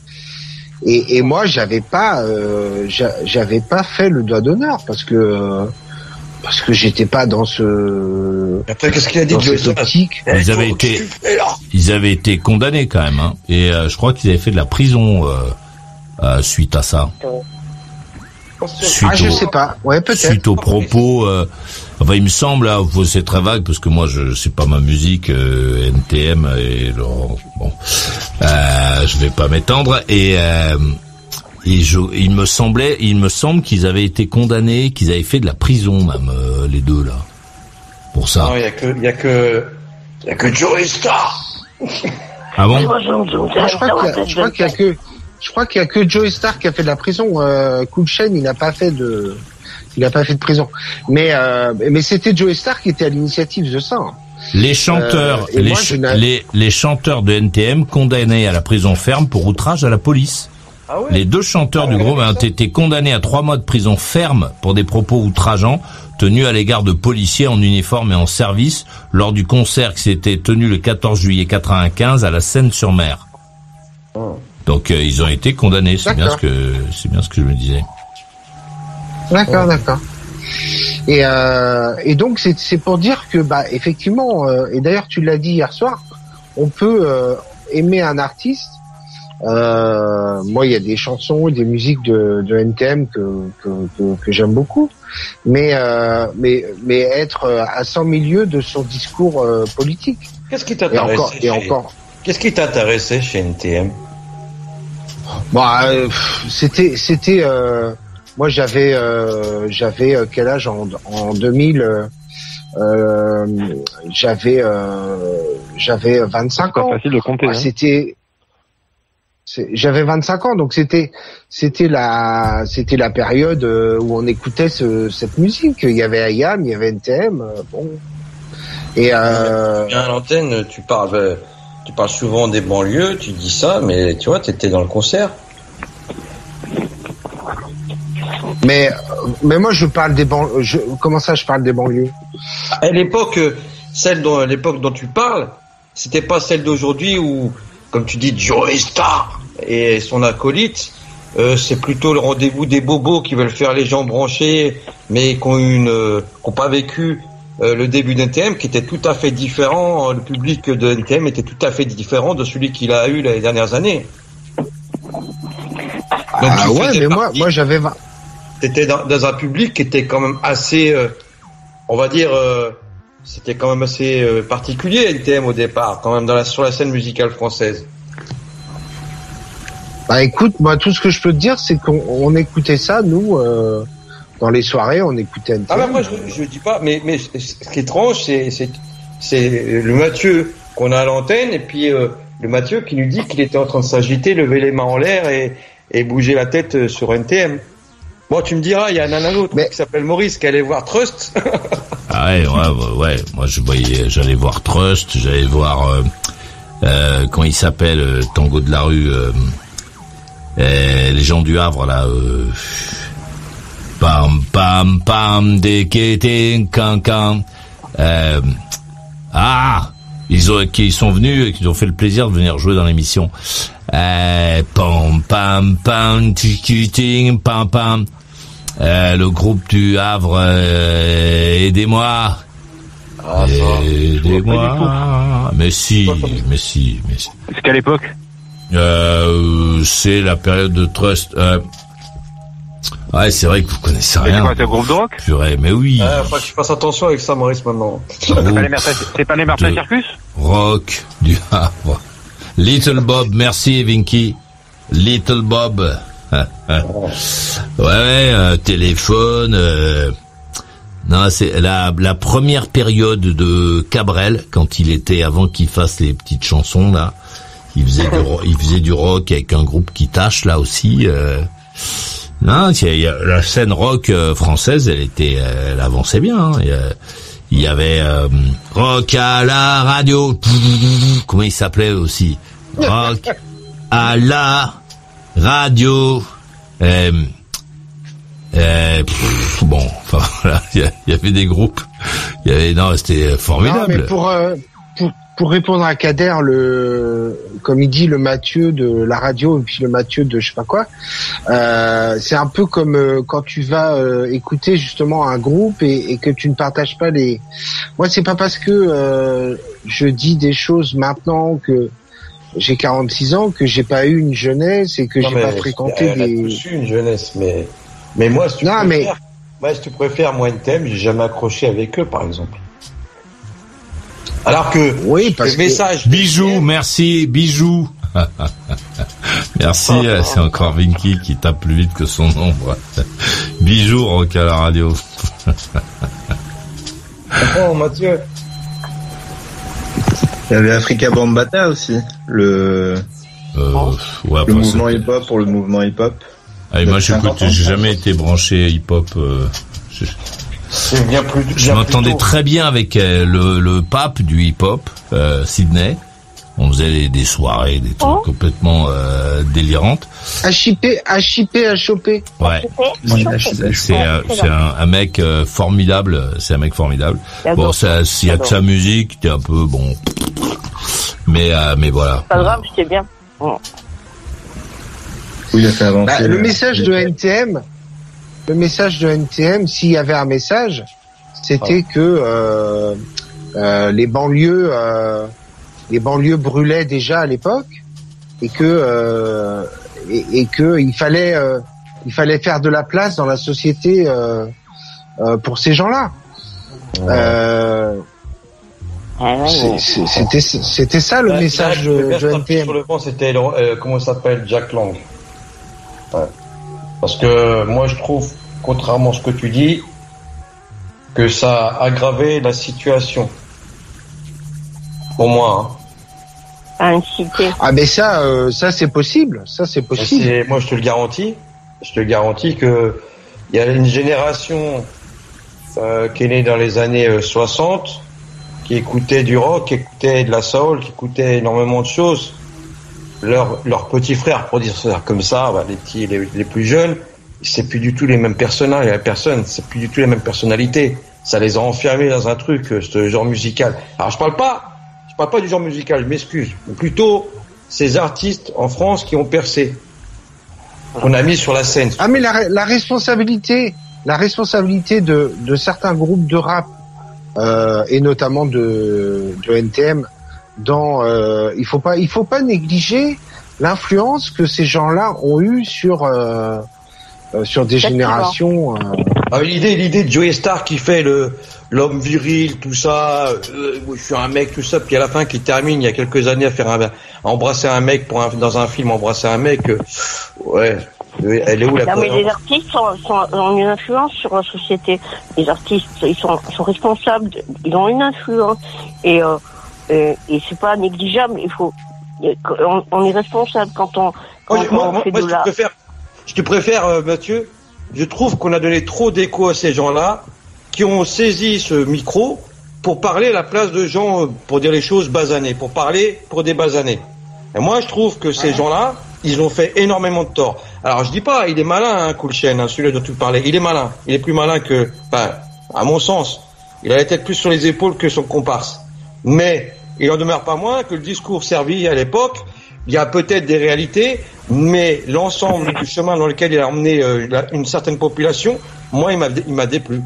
Et, et moi j'avais pas euh, j'avais pas fait le doigt d'honneur parce que euh, parce que j'étais pas dans ce. Après, qu'est-ce qu'il a dit de cette optique. Ils avaient été, ils avaient été condamnés quand même, hein. Et euh, je crois qu'ils avaient fait de la prison euh, euh, suite à ça. Suite ah, je au, sais pas. Ouais, peut-être. Suite aux propos. Euh, enfin, il me semble, là, c'est très vague parce que moi, je c'est pas ma musique, euh, N T M et bon, euh, je vais pas m'étendre et. Euh, Et je, il me semblait, il me semble qu'ils avaient été condamnés, qu'ils avaient fait de la prison même euh, les deux là, pour ça. Non, il y a que, il y a que, il y a que Joey Starr. Ah bon? Moi, je crois qu'il y a, je crois qu'il y a que, je crois qu'il y a que Joey Starr qui a fait de la prison. Euh, Cool Chain, il n'a pas fait de, il n'a pas fait de prison. Mais, euh, mais c'était Joey Starr qui était à l'initiative de ça. Hein. Les chanteurs, euh, les, moi, les, les chanteurs de N T M condamnés à la prison ferme pour outrage à la police. Ah ouais. Les deux chanteurs ah ouais, du groupe ont été condamnés à trois mois de prison ferme pour des propos outrageants tenus à l'égard de policiers en uniforme et en service lors du concert qui s'était tenu le quatorze juillet quatre-vingt-quinze à la Seine-sur-Mer. Oh. Donc euh, ils ont été condamnés, c'est bien ce que c'est bien ce que je me disais. D'accord, oh. d'accord. Et euh, et donc c'est c'est pour dire que bah effectivement euh, et d'ailleurs tu l'as dit hier soir, on peut euh, aimer un artiste. Euh, moi, il y a des chansons et des musiques de, de N T M que que, que, que j'aime beaucoup, mais euh, mais mais être à cent mille lieues de son discours euh, politique. Qu'est-ce qui t'intéressait? Et encore, et encore. Qu'est-ce qui t'intéressait chez N T M? Bah, euh, c'était c'était. Euh, moi, j'avais euh, j'avais quel âge en en deux mille? Euh, j'avais euh, j'avais vingt-cinq ans. C'est pas facile de compter. Bah, hein. C'était J'avais vingt-cinq ans, donc c'était c'était la c'était la période où on écoutait ce, cette musique. Il y avait I A M, il y avait N T M, bon. Et euh... bien à l'antenne, tu parles tu parles souvent des banlieues, tu dis ça, mais tu vois, t'étais dans le concert. Mais mais moi je parle des banlieues. Je, comment ça, je parle des banlieues? À l'époque, celle dont l'époque dont tu parles, c'était pas celle d'aujourd'hui où, comme tu dis, Joey Starr et son acolyte, euh, c'est plutôt le rendez-vous des bobos qui veulent faire les gens branchés, mais qui ont une, euh, qui ont pas vécu euh, le début d'N T M, qui était tout à fait différent. Le public de N T M était tout à fait différent de celui qu'il a eu les dernières années. Donc, ah ouais, mais moi, moi j'avais vingt. T'étais dans, dans un public qui était quand même assez, euh, on va dire, euh, c'était quand même assez euh, particulier N T M au départ, quand même dans la, sur la scène musicale française. Bah écoute, moi tout ce que je peux te dire, c'est qu'on on écoutait ça, nous, euh, dans les soirées, on écoutait N T M. Ah bah moi je, je dis pas, mais mais ce qui est étrange, c'est c'est c'est le Mathieu qu'on a à l'antenne et puis euh, le Mathieu qui nous dit qu'il était en train de s'agiter, lever les mains en l'air et et bouger la tête sur N T M. Bon, tu me diras, il y a un autre mais... qui s'appelle Maurice qui allait voir Trust. Ah ouais, ouais, ouais, ouais. Moi, je voyais, j'allais voir Trust, j'allais voir, euh, euh, comment il s'appelle, euh, Tango de la rue, euh, euh, les gens du Havre, là, euh, pam, pam, pam, des kétés, can, can, euh, ah, ils ont, qui sont venus et qui ont fait le plaisir de venir jouer dans l'émission. Euh, pam, pam, pam, tic, pam, pam. Euh, le groupe du Havre, euh, aidez-moi. Ah, aidez-moi. Mais si, mais si, mais si. C'est quelle époque? Euh, c'est la période de Trust. Euh, ouais, c'est vrai que vous connaissez rien. C'est quoi, c'est un groupe de rock? Purée, mais oui. Euh, faut que je fasse attention avec ça, Maurice, maintenant. C'est pas les Mercedes, c'est pas les Mercedes Circus? Rock du Havre. Little Bob, merci Vinky. Little Bob. Ouais, ouais, euh, téléphone. Euh, Non, c'est la, la première période de Cabrel, quand il était, avant qu'il fasse les petites chansons, là. Il faisait du, il faisait du rock avec un groupe qui tâche, là aussi. Euh, non, il y a, la scène rock française, elle était, elle avançait bien. Hein. Il y, a, il y avait euh, rock à la radio. Comment il s'appelait aussi? Rock à la radio. Euh, euh, pff, bon, enfin voilà, il y, y avait des groupes. Il y avait, non, c'était formidable. Non, mais pour, euh, pour pour répondre à Kader, le comme il dit, le Mathieu de la radio et puis le Mathieu de je sais pas quoi, euh, c'est un peu comme euh, quand tu vas euh, écouter justement un groupe et, et que tu ne partages pas les. Moi, c'est pas parce que euh, je dis des choses maintenant que j'ai quarante-six ans que j'ai pas eu une jeunesse et que non, j'ai pas fréquenté elle des. a tous eu une jeunesse, mais mais moi, si tu non, préfères, mais... moi, si tu préfères, moi, N T M, j'ai jamais accroché avec eux, par exemple. Alors que oui, parce le message que... Bijou, merci, bijou. Merci, oh, c'est encore Vinky qui tape plus vite que son ombre. Bijou, rock à la radio. Oh, Mathieu. Il y avait Africa Bambaataa aussi, le, euh, ouais, le mouvement hip-hop pour le mouvement hip-hop. Ah, moi, j'écoute, j'ai jamais été branché hip-hop. Euh, je... C'est bien plus. Bien je m'entendais très bien avec euh, le, le pape du hip-hop, euh, Sydney. On faisait des, des soirées, des trucs oh. complètement euh, délirantes. H I P, H I P, H O P. Ouais. C'est euh, c'est un, un mec euh, formidable. C'est un mec formidable. Bon, s'il y a que sa musique, t'es un peu bon. Mais euh, mais voilà. Pas grave, c'était bien. Oui, il a fait avancer. Bah, le message de N T M, le message de N T M, s'il y avait un message, c'était oh. que euh, euh, les banlieues. Euh, les banlieues brûlaient déjà à l'époque et que euh, et, et que il fallait euh, il fallait faire de la place dans la société euh, euh, pour ces gens-là. Ouais. Euh, c'était c'était ça le là, message là, de, de N T M. Sur le banc, c'était euh, comment il s'appelle, Jack Lang. Ouais. Parce que moi je trouve, contrairement à ce que tu dis, que ça a aggravé la situation. Pour moi. Hein. Ah mais ça, euh, ça c'est possible, ça c'est possible. C'est, moi je te le garantis, je te le garantis que il y a une génération euh, qui est née dans les années euh, soixante, qui écoutait du rock, qui écoutait de la soul, qui écoutait énormément de choses. Leurs leurs petits frères, pour dire ça comme ça, bah, les petits, les, les plus jeunes, c'est plus du tout les mêmes personnages, les personnes, c'est plus du tout les mêmes personnalités. Ça les a enfermés dans un truc, ce genre musical. Alors je parle pas. Je parle pas du genre musical, je m'excuse. Mais plutôt ces artistes en France qui ont percé, qu'on a mis sur la scène. Ah mais la, la responsabilité, la responsabilité de, de certains groupes de rap euh, et notamment de, de N T M, dans, euh, il faut pas, il faut pas négliger l'influence que ces gens-là ont eue sur euh, euh, sur des générations. Euh... Ah, l'idée, l'idée de Joey Starr qui fait le l'homme viril, tout ça, euh, je suis un mec, tout ça, puis à la fin qui termine il y a quelques années à faire un, à embrasser un mec pour un, dans un film, embrasser un mec, euh, ouais, elle est où la Non mais les artistes sont, sont, ont une influence sur la société. Les artistes, ils sont, sont responsables, de, ils ont une influence et euh, et, et c'est pas négligeable. Il faut, on, on est responsable quand on, quand moi, on moi, fait moi, de je la. te préfère, je te préfère, euh, Mathieu. Je trouve qu'on a donné trop d'écho à ces gens-là qui ont saisi ce micro pour parler à la place de gens, pour dire les choses basanées, pour parler pour des basanés. Et moi, je trouve que ces gens-là, ils ont fait énormément de tort. Alors, je dis pas, il est malin, hein, Coolchen, hein, celui dont tu parlais. Il est malin. Il est plus malin que, enfin, à mon sens, il a la tête plus sur les épaules que son comparse. Mais il en demeure pas moins que le discours servi à l'époque, il y a peut-être des réalités, mais l'ensemble du chemin dans lequel il a emmené euh, une certaine population, moi, il m'a, il m'a déplu.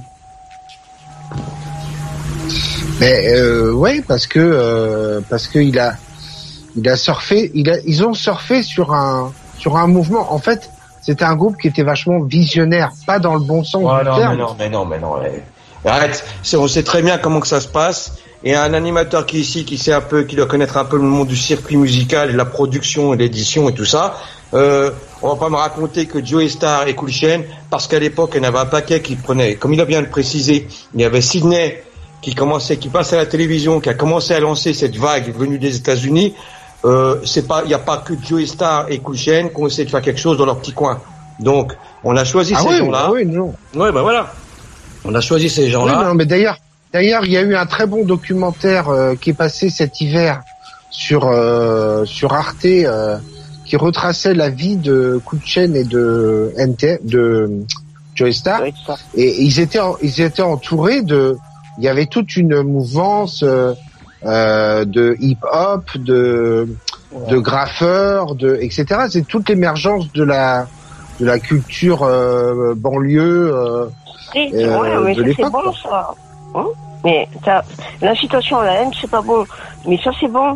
Mais euh, ouais, parce que euh, parce que il a il a surfé, il a ils ont surfé sur un sur un mouvement. En fait, c'était un groupe qui était vachement visionnaire, pas dans le bon sens oh, du non, terme. Mais non, mais non, mais non. Mais... Arrête, c'est, on sait très bien comment que ça se passe. et un animateur qui est ici, qui sait un peu, qui doit connaître un peu le monde du circuit musical, et la production et l'édition et tout ça, euh, on va pas me raconter que Joey Starr et Cool Chain, parce qu'à l'époque, il y en avait un paquet qui prenait, comme il a bien le précisé, il y avait Sydney qui commençait, qui passait à la télévision, qui a commencé à lancer cette vague venue des États-Unis. Euh, c'est pas, il n'y a pas que Joey Starr et Cool Chain qui ont essayé de faire quelque chose dans leur petit coin. Donc, on a choisi ah ces oui, gens-là. Ah oui, non. Ouais, bah voilà. On a choisi ces gens-là. Oui, non, mais d'ailleurs, d'ailleurs, il y a eu un très bon documentaire euh, qui est passé cet hiver sur euh, sur Arte, euh, qui retraçait la vie de Cool Chain et de N T, de Joey Starr. Et ils étaient ils étaient entourés de, il y avait toute une mouvance euh, euh, de hip-hop, de ouais. de graffeurs, de et cetera. C'est toute l'émergence de la de la culture euh, banlieue euh, oui, euh, ouais, mais de ça c'est bon ça. Hein, mais l'incitation à la haine c'est pas bon. Mais ça c'est bon.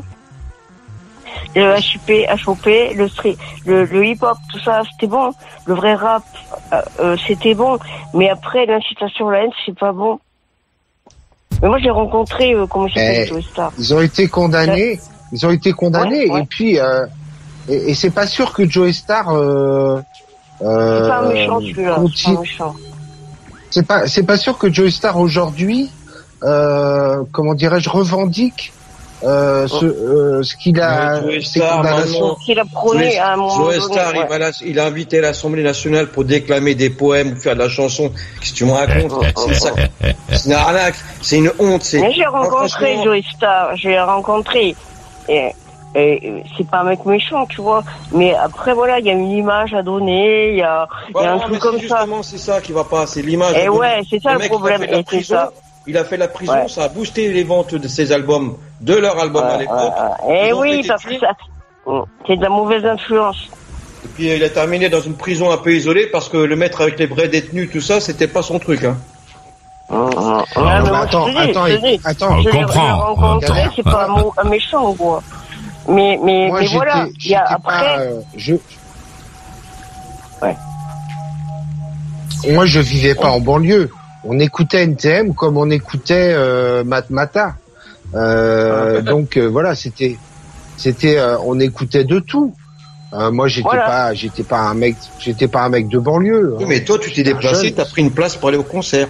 Le H I P, H O P, le street, le, le hip-hop, tout ça c'était bon. Le vrai rap, euh, euh, c'était bon. Mais après l'incitation à la haine c'est pas bon. Mais moi j'ai rencontré euh, comment s'appelle Joey Starr. Ils ont été condamnés. Ils ont été condamnés. Ouais, ouais. Et puis euh, et, et c'est pas sûr que Joey Starr euh, Euh, c'est pas un méchant celui-là, continue... c'est pas un méchant. C'est pas, c'est pas sûr que Joey Starr aujourd'hui, euh, comment dirais-je, revendique euh, ce, euh, ce qu'il a, ouais, ses condamnations. Ce qu'il a prôné à un moment Joey donné. Starr, Ouais. il, a, il a invité l'Assemblée nationale pour déclamer des poèmes, faire de la chanson. Qu'est-ce que tu me racontes? C'est ça. C'est une arnaque, c'est une honte. C'est... Mais j'ai rencontré oh, Joey Starr, j'ai rencontré. Et... Et c'est pas un mec méchant, tu vois. Mais après, voilà, il y a une image à donner, il y a, ouais, y a un non, truc comme ça. Justement, c'est ça qui va pas, c'est l'image. Et ouais, c'est ça le, le problème. Il a, fait prison, ça. il a fait la prison, ouais. Ça a boosté les ventes de ses albums, de leur album ouais, à l'époque. Ouais. Et oui, parce que ça, c'est de la mauvaise influence. Et puis il a terminé dans une prison un peu isolée parce que le mettre avec les vrais détenus, tout ça, c'était pas son truc, hein. Mmh, mmh. Ah, ah, mais attends, dis, attends, dis, attends, je on comprend. Rencontré, c'est pas un, un méchant, quoi. Mais, mais, Moi, mais voilà, il y a après. Pas, euh, je... Ouais. Moi, je vivais pas en banlieue. On écoutait N T M comme on écoutait euh, Matmata. Euh, donc euh, voilà, c'était, c'était, euh, on écoutait de tout. Euh, moi, j'étais voilà. pas, j'étais pas un mec, j'étais pas un mec de banlieue. Oui, mais toi, tu t'es déplacé, t'as pris une place pour aller au concert.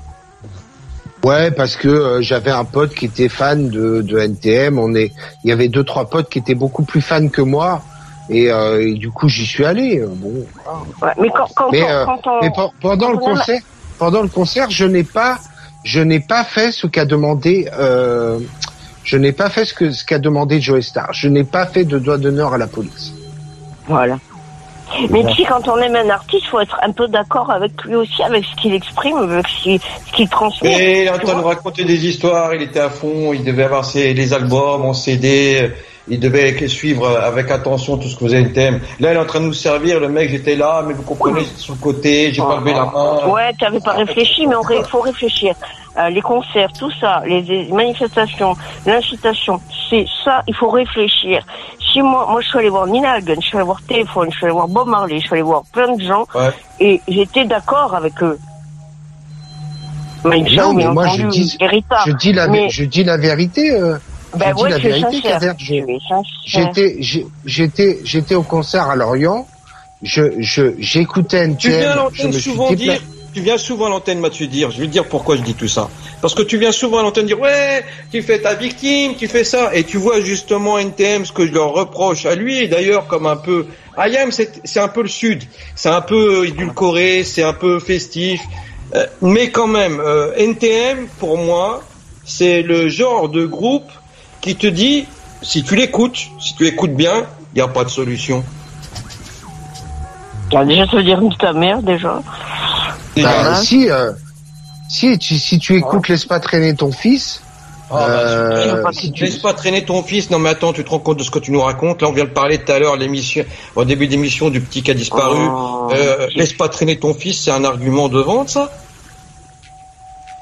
Ouais, parce que euh, j'avais un pote qui était fan de, de N T M. On est, il y avait deux trois potes qui étaient beaucoup plus fans que moi, et, euh, et du coup j'y suis allé. Bon. Ouais, mais quand, quand, mais, on, euh, quand on, mais pendant quand le concert, a... pendant le concert, je n'ai pas, je n'ai pas fait ce qu'a demandé, euh, je n'ai pas fait ce que ce qu'a demandé Joey Starr. Je n'ai pas fait de doigt d'honneur à la police. Voilà. Mais tu sais, quand on aime un artiste, il faut être un peu d'accord avec lui aussi, avec ce qu'il exprime, avec ce qu'il, ce qu'il transmet. Et il est en train de nous raconter des histoires, il était à fond, il devait avoir ses, les albums en C D, il devait suivre avec attention tout ce que vous avez thème. Là, il est en train de nous servir, le mec, j'étais là, mais vous comprenez, c'est sur le côté, j'ai oh, pas levé la main. Ouais, t'avais pas réfléchi, mais il faut réfléchir. Euh, les concerts, tout ça, les, les manifestations, l'incitation, c'est ça, il faut réfléchir. Si moi, moi je suis allé voir Nina Hagen, je suis allé voir Téléphone, je suis allé voir Bob Marley, je suis allé voir plein de gens, ouais. Et j'étais d'accord avec eux. Mais non, mais moi je dis, je dis la, mais... je dis la vérité. Euh, ben je ouais, dis la vérité, Kader. J'étais, j'étais, j'étais au concert à Lorient. Je, je, j'écoutais N T M. Tu viens à l'antenne souvent dire. Tu viens souvent à l'antenne, Mathieu, dire, je vais te dire pourquoi je dis tout ça. Parce que tu viens souvent à l'antenne dire, ouais, tu fais ta victime, tu fais ça, et tu vois justement N T M, ce que je leur reproche à lui, et d'ailleurs, comme un peu, I A M, c'est, c'est un peu le Sud. C'est un peu édulcoré, c'est un peu festif. Euh, mais quand même, euh, N T M, pour moi, c'est le genre de groupe qui te dit, si tu l'écoutes, si tu l'écoutes bien, il n'y a pas de solution. Tu vas déjà te dire ta mère, déjà. Bah, si, euh, si, tu, si tu écoutes, laisse pas traîner ton fils. Oh, euh, bah, si tu laisses pas traîner ton fils, non mais attends, tu te rends compte de ce que tu nous racontes. Là, on vient de parler tout à l'heure, l'émission, au début d'émission du petit qui a disparu. Oh, euh, laisse pas traîner ton fils, c'est un argument de vente, ça?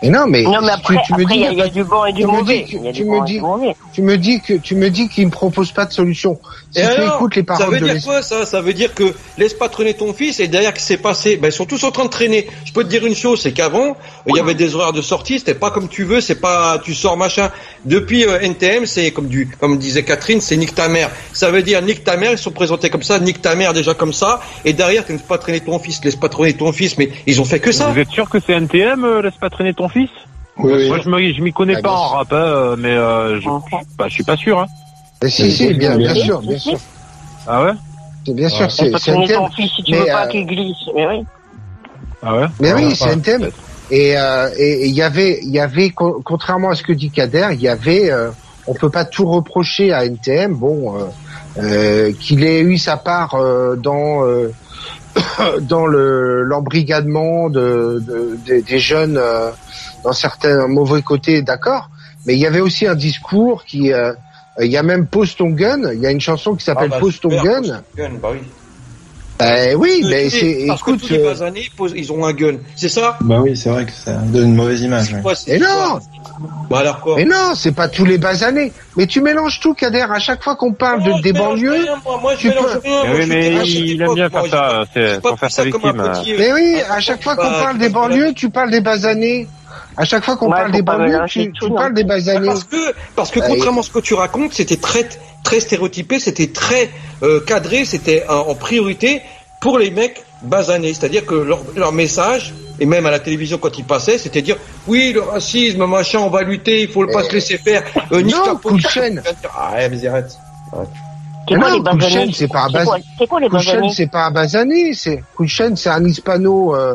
Mais non, mais, non, mais après, tu, tu me après, dis, il y, y a du bon et du mauvais. Tu me dis, tu me dis que, tu me dis qu'il me propose pas de solution. Si et tu alors, écoutes les paroles ça veut de dire l'es... quoi, ça? Ça veut dire que laisse pas traîner ton fils, et derrière, qu'est-ce qui s'est passé? Ben, ils sont tous en train de traîner. Je peux te dire une chose, c'est qu'avant, il y avait des horaires de sortie, c'était pas comme tu veux, c'est pas, tu sors machin. Depuis, euh, N T M, c'est comme du, comme disait Catherine, c'est nique ta mère. Ça veut dire nique ta mère, ils sont présentés comme ça, nique ta mère déjà comme ça, et derrière, tu laisses pas traîner ton fils, laisse pas traîner ton fils, mais ils ont fait que ça. Vous êtes sûr que c'est N T M, euh, laisse pas traîner ton fils? Oui, Moi, je me, je m'y connais ah, pas en rap, hein, mais euh, je, bah, je suis pas sûr. Hein. Mais si, si, bien, bien sûr, bien sûr. Ah ouais? C'est bien sûr, c'est, c'est N T M. Fils, si tu mais, veux pas euh... qu'il glisse, mais oui. Ah ouais? Mais ah, oui, ouais, c'est N T M. Et euh, et il y avait, il y avait, contrairement à ce que dit Kader, il y avait, euh, on peut pas tout reprocher à N T M. Bon, euh, euh, qu'il ait eu sa part euh, dans euh, dans le l'embrigadement de, de, de des jeunes euh, dans certains mauvais côtés, d'accord. Mais il y avait aussi un discours qui, euh, il y a même Pose ton gun. Il y a une chanson qui s'appelle ah bah, Pose ton gun. Pose ton gun, bah oui. Euh, oui, mais c'est, c'est, parce écoute, que tous les basanés, ils ont un gun, c'est ça? Bah oui, c'est vrai que ça donne une mauvaise image. C'est quoi, c'est et non! Bah alors quoi? Mais non, c'est pas tous les basanés. Mais tu mélanges tout, Kader. À chaque fois qu'on parle non, de, des banlieues, rien, moi, moi, tu peux... rien, mais oui, mais il, il aime bien faire ça, c'est pour faire sa victime. Mais oui, à chaque fois qu'on parle des banlieues, tu parles des basanés. À chaque fois qu'on ouais, parle des banlieues, tu, tu parles des basanés. Parce que, parce que contrairement à ce que tu racontes, c'était très, très stéréotypé, c'était très euh, cadré, c'était en, en priorité pour les mecs basanés. C'est-à-dire que leur, leur message, et même à la télévision quand ils passaient, c'était dire oui, le racisme, machin, on va lutter, il faut le pas se laisser faire. Euh, non, coup de chaîne. Ah ouais, mais arrête. Ouais. C'est quoi, les basanés? C'est pas un basané. C'est quoi les basanés? C'est pas un basané, c'est coup de chaîne, c'est un hispano. Euh...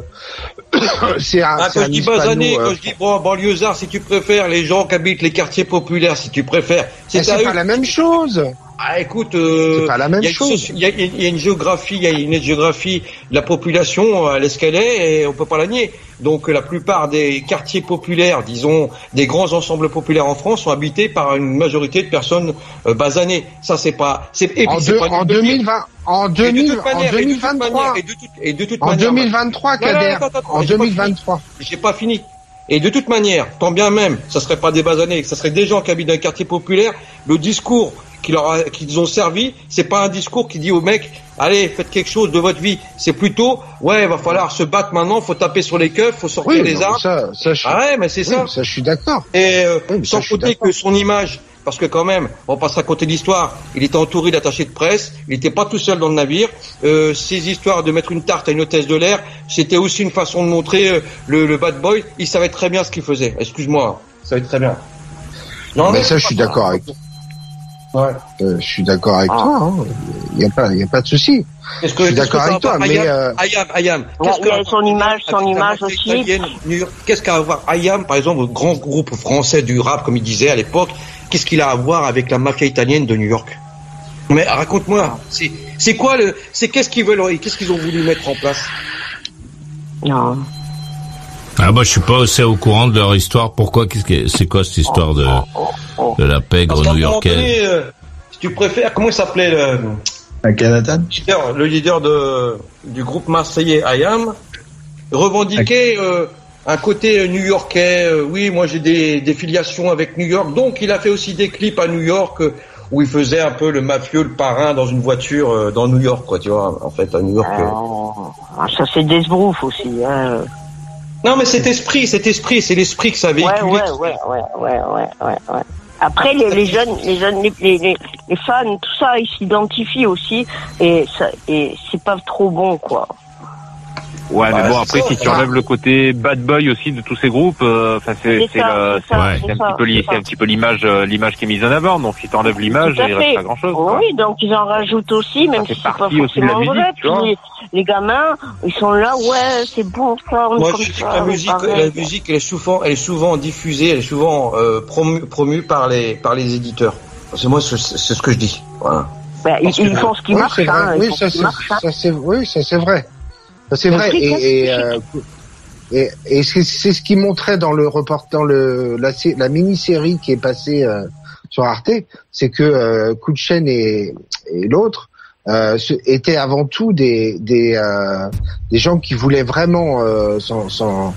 c'est un. Ah, c'est quand un je dis hispano, basané, euh... quand je dis bon, banlieusard, si tu préfères, les gens qui habitent les quartiers populaires, si tu préfères. C'est, c'est pas eux. La même chose. Ah, écoute, euh, c'est pas la même y a chose. Il y, y a une géographie, il y a une géographie de la population, elle est ce qu'elle est, et on peut pas la nier. Donc, la plupart des quartiers populaires, disons, des grands ensembles populaires en France, sont habités par une majorité de personnes euh, basanées. Ça, c'est pas. C'est, et en, c'est deux, pas en deux mille vingt, en deux mille, manière, en deux mille vingt-trois, et de toute, et de toute en manière, deux mille vingt-trois, Kader, en deux mille vingt-trois. J'ai pas fini. Et de toute manière, tant bien même, ça serait pas des basanés, ça serait des gens qui habitent dans un quartier populaire, le discours qui leur a, qu'ils ont servi, c'est pas un discours qui dit aux mecs, allez, faites quelque chose de votre vie. C'est plutôt, ouais, il va falloir se battre maintenant, faut taper sur les keufs, faut sortir oui, les armes. Ça, ça, je... Ah ouais, mais c'est oui, ça. Ça, je suis d'accord. Et euh, oui, sans ça, compter que son image, parce que quand même, on passe à côté de l'histoire, il était entouré d'attachés de presse, il n'était pas tout seul dans le navire. Euh, ces histoires de mettre une tarte à une hôtesse de l'air, c'était aussi une façon de montrer euh, le, le bad boy. Il savait très bien ce qu'il faisait. Excuse-moi, il savait très bien. Non, mais ça, je suis d'accord avec toi. Ouais. Euh, je suis d'accord avec ah. toi. Il hein. y a pas, il y a pas de souci. Je suis d'accord avec toi, mais euh... Ayam, Ayam. Qu'est-ce que son image, son image aussi. Qu'est-ce qu'a à voir Ayam, par exemple, le grand groupe français du rap, comme il disait à l'époque. Qu'est-ce qu'il a à voir avec la mafia italienne de New York? Mais raconte-moi, c'est, c'est quoi le, c'est qu'est-ce qu'ils veulent, qu'est-ce qu'ils ont voulu mettre en place? Non. Ah bah je suis pas assez au courant de leur histoire. Pourquoi? Qu'est-ce que c'est quoi cette histoire de de la pègre new-yorkaise? Euh, si tu préfères, comment il s'appelait le Akhenaton, le leader de du groupe marseillais Ayam, revendiquait euh, un côté new-yorkais. Euh, oui, moi j'ai des, des filiations avec New York, donc il a fait aussi des clips à New York euh, où il faisait un peu le mafieux, le parrain dans une voiture euh, dans New York, quoi, tu vois. En fait, à New York. Euh... Ah, ça c'est Desbrouf aussi. Hein. Non, mais cet esprit, cet esprit, c'est l'esprit que ça véhicule. Ouais, ouais, ouais, ouais, ouais, ouais, ouais, ouais. Après, les, les jeunes, les jeunes, les, les, les fans, tout ça, ils s'identifient aussi, et ça, et c'est pas trop bon, quoi. Ouais, mais bah, bon, après, ça, si tu enlèves le côté bad boy aussi de tous ces groupes, enfin, euh, c'est, c'est, c'est, le, c'est, ouais. c'est, un, petit peu, c'est, c'est un petit peu l'image, euh, l'image qui est mise en avant. Donc, si tu enlèves l'image, il reste pas grand chose. Oui, donc ils en rajoutent aussi, même ça si c'est pas forcément vrai. Puis les, les gamins, ils sont là, ouais, c'est bon, ça, on Moi, est comme je, ça. La musique, la musique, elle est souvent, elle est souvent diffusée, elle est souvent euh, promue, promue par les, par les éditeurs. C'est moi, c'est, c'est ce que je dis. Voilà. Ben, ils, ils font ce qui oui, marche, hein. Oui, ça, c'est, ça, c'est, oui, ça, c'est vrai. Ça, c'est vrai. Et, et, euh, et, et c'est, c'est ce qui montrait dans le report, dans le, la, la mini-série qui est passée euh, sur Arte, c'est que euh, Coup de chaîne et, et l'autre euh, étaient avant tout des, des, euh, des gens qui voulaient vraiment euh, s'en, s'en,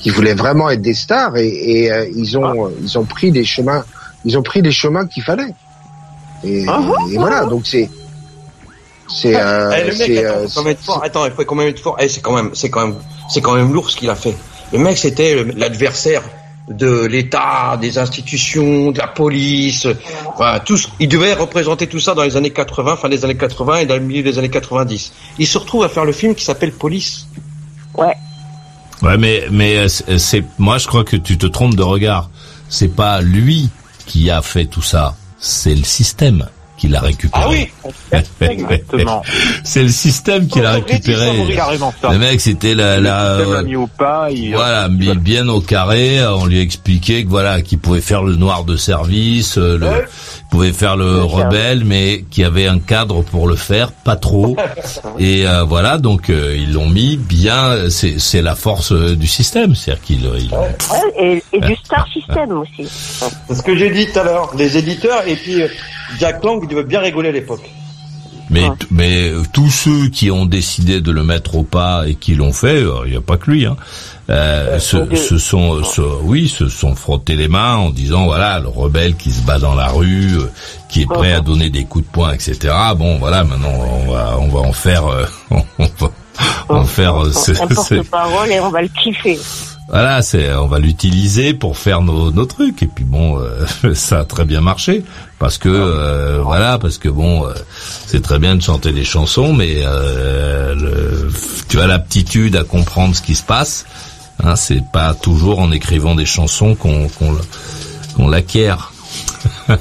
qui voulaient vraiment être des stars et, et euh, ils ont ah. ils ont pris des chemins ils ont pris les chemins qu'il fallait. Et, ah, et voilà, donc c'est c'est euh, eh, le mec, c'est, attends, euh, faut quand même être fort. Attends, il faut quand même être fort. Eh, c'est quand même c'est quand même c'est quand même lourd ce qu'il a fait. Le mec, c'était l'adversaire de l'État, des institutions, de la police, enfin, tout ce, il devait représenter tout ça dans les années quatre-vingts, fin des années quatre-vingts et dans le milieu des années quatre-vingt-dix. Il se retrouve à faire le film qui s'appelle Police. Ouais. Ouais, mais mais c'est moi je crois que tu te trompes de regard. C'est pas lui qui a fait tout ça, c'est le système qui l'a récupéré. Ah oui, exactement. C'est le système qui l'a récupéré. Le mec, c'était la, la, euh, mis au pas, il... voilà, mis bien au carré. On lui expliquait que voilà, qu'il pouvait faire le noir de service, le, ouais. pouvait faire le, le rebelle, mais qu'il y avait un cadre pour le faire, pas trop. Et euh, voilà, donc euh, ils l'ont mis bien. C'est, c'est la force du système, c'est-à-dire qu'ils. Ils... Ouais, et, et du star system aussi. C'est ce que j'ai dit tout à l'heure. Les éditeurs et puis. Jack Lang, il devait bien rigoler à l'époque. Mais, ah. mais tous ceux qui ont décidé de le mettre au pas et qui l'ont fait, il n'y a pas que lui, hein, euh, se, se sont, se, oui, se sont frottés les mains en disant voilà, le rebelle qui se bat dans la rue, euh, qui est prêt à donner des coups de poing, et cetera. Bon, voilà, maintenant on va, on va en faire, euh, on va, on va faire euh, ce, un porte-parole et on va le kiffer. Voilà, c'est, on va l'utiliser pour faire nos, nos trucs. Et puis bon, euh, ça a très bien marché parce que euh, voilà, parce que bon, euh, c'est très bien de chanter des chansons, mais euh, le, tu as l'aptitude à comprendre ce qui se passe. Hein, c'est pas toujours en écrivant des chansons qu'on qu'on, qu'on l'acquiert. ouais.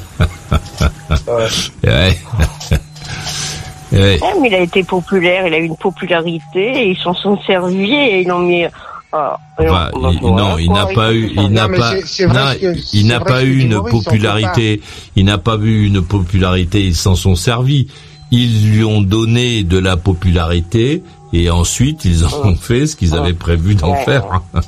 ouais. ouais, mais il a été populaire, il a eu une popularité, et ils s'en sont servis et ils l'ont mis. Ah, enfin, non, il, non, il n'a pas eu, il n'a pas, non, il n'a pas eu une popularité, il n'a pas eu une popularité, ils s'en sont servis. Ils lui ont donné de la popularité et ensuite ils ont fait ce qu'ils avaient prévu d'en faire.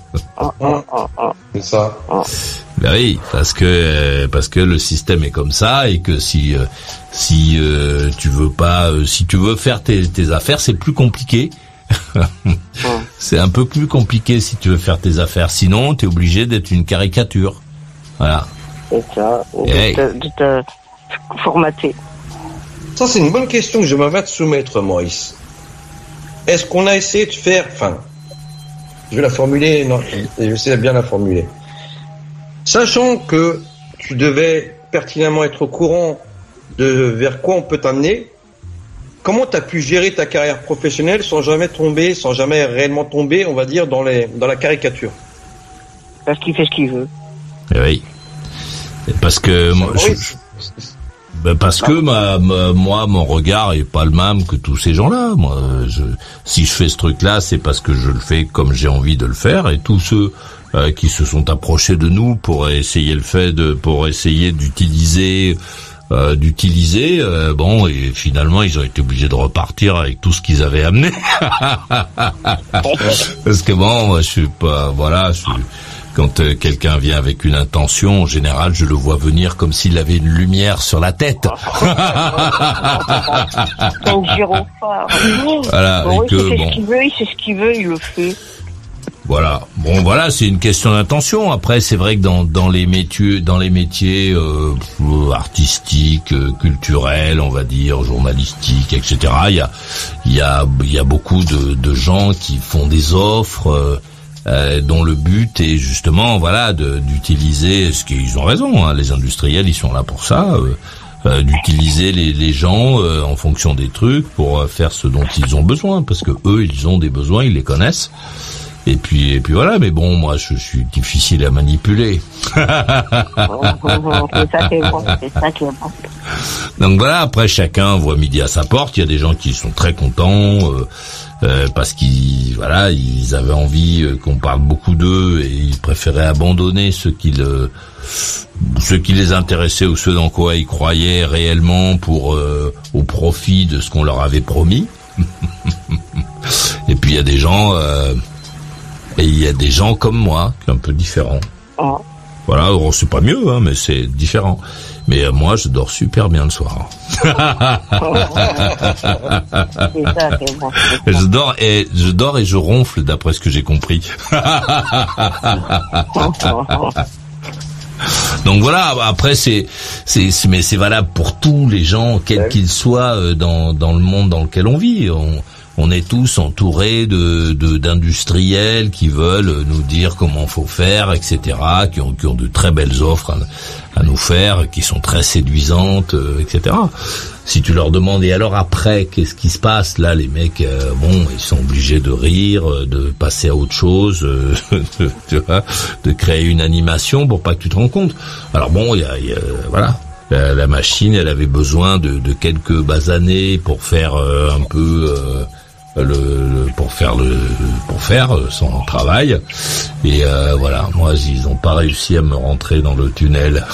C'est ça. Ben oui, parce que parce que le système est comme ça et que si si euh, tu veux pas, si tu veux faire tes, tes affaires, c'est plus compliqué. C'est un peu plus compliqué si tu veux faire tes affaires. Sinon, t'es obligé d'être une caricature. Voilà. C'est ça. Hey. De, te, de te formater. Ça, c'est une bonne question que je m'avais à te soumettre, Maurice. Est-ce qu'on a essayé de faire... Enfin, je vais la formuler... Non, je vais essayer de bien la formuler. Sachant que tu devais pertinemment être au courant de vers quoi on peut t'amener, comment tu as pu gérer ta carrière professionnelle sans jamais tomber, sans jamais réellement tomber, on va dire, dans, les, dans la caricature? Parce qu'il fait ce qu'il veut. Et oui. Et parce que moi, je, je, ben parce que ma, ma, moi, mon regard est pas le même que tous ces gens-là. Moi, je, si je fais ce truc-là, c'est parce que je le fais comme j'ai envie de le faire. Et tous ceux euh, qui se sont approchés de nous pour essayer le fait de, pour essayer d'utiliser. Euh, d'utiliser, euh, bon, et finalement ils ont été obligés de repartir avec tout ce qu'ils avaient amené. Parce que bon, moi je suis pas, voilà, je suis, quand euh, quelqu'un vient avec une intention, en général je le vois venir comme s'il avait une lumière sur la tête. Un gyrophare. Voilà, bon, et que, il sait bon. ce qu'il veut, il sait ce qu'il veut, il le fait. Voilà. Bon, voilà, c'est une question d'intention. Après, c'est vrai que dans dans les métiers, dans les métiers euh, artistiques, euh, culturels, on va dire, journalistiques, et cetera. Il y a il y a il y a beaucoup de de gens qui font des offres euh, euh, dont le but est justement, voilà, de d'utiliser. Ce qu'ils ont raison. Hein, les industriels, ils sont là pour ça. Euh, euh, d'utiliser les les gens euh, en fonction des trucs pour euh, faire ce dont ils ont besoin, parce que eux, ils ont des besoins, ils les connaissent. Et puis, et puis voilà, mais bon, moi, je suis difficile à manipuler. C'est ça qui est bon, c'est ça qui est bon. Donc voilà, après, chacun voit midi à sa porte. Il y a des gens qui sont très contents, euh, euh, parce qu'ils, voilà, ils avaient envie euh, qu'on parle beaucoup d'eux et ils préféraient abandonner ce qui le, ce qui les intéressait ou ce dans quoi ils croyaient réellement pour, euh, au profit de ce qu'on leur avait promis. Et puis il y a des gens, euh, et il y a des gens comme moi, un peu différents. Oh. Voilà, oh, c'est pas mieux, hein, mais c'est différent. Mais euh, moi, je dors super bien le soir. C'est ça, c'est bon, c'est ça. Je dors et je dors et je ronfle, d'après ce que j'ai compris. Donc voilà. Après, c'est, c'est, c'est, mais c'est valable pour tous les gens, quels qu'ils soient, euh, dans dans le monde dans lequel on vit. On, On est tous entourés de, de d'industriels qui veulent nous dire comment faut faire, et cetera, qui ont, qui ont de très belles offres à, à nous faire, qui sont très séduisantes, euh, et cetera. Si tu leur demandes, et alors après, qu'est-ce qui se passe? Là, les mecs, euh, bon, ils sont obligés de rire, de passer à autre chose, euh, de, tu vois, de créer une animation pour pas que tu te rends compte. Alors bon, il y a, y a voilà. La, la machine, elle avait besoin de, de quelques basanés pour faire euh, un peu euh, le, le pour faire le pour faire son travail. Et euh, voilà, moi ils ont pas réussi à me rentrer dans le tunnel.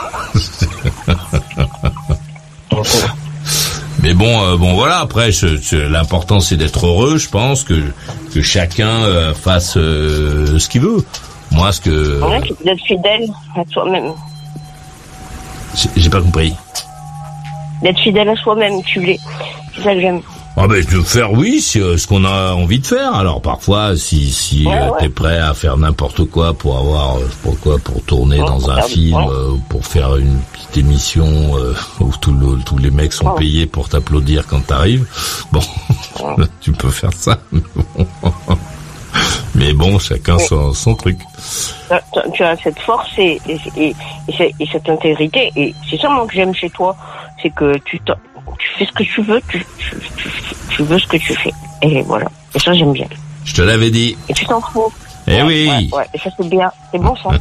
Mais bon, euh, bon voilà. Après, je, je, l'important c'est d'être heureux. Je pense que que chacun euh, fasse euh, ce qu'il veut. Moi, ce que ouais, d'être fidèle à soi-même. J'ai pas compris. D'être fidèle à soi-même, tu l'es. C'est ça que j'aime. Ah ben de faire oui, c'est euh, ce qu'on a envie de faire. Alors parfois, si si ouais, euh, ouais. t'es prêt à faire n'importe quoi pour avoir, euh, pourquoi pour tourner ouais, dans un film, ouais. euh, pour faire une petite émission euh, où tout le, tous les mecs sont ouais. payés pour t'applaudir quand t'arrives. Bon, ouais. tu peux faire ça. Mais bon, mais bon chacun ouais. son, son truc. Tu as cette force et, et, et, et, et cette intégrité, et c'est ça moi que j'aime chez toi, c'est que tu, tu fais ce que tu veux, tu, tu, tu, tu veux ce que tu fais, et voilà, et ça j'aime bien. Je te l'avais dit. Et tu t'en fous. Eh ouais, oui. Ouais, ouais, et ça c'est bien, c'est bon ça.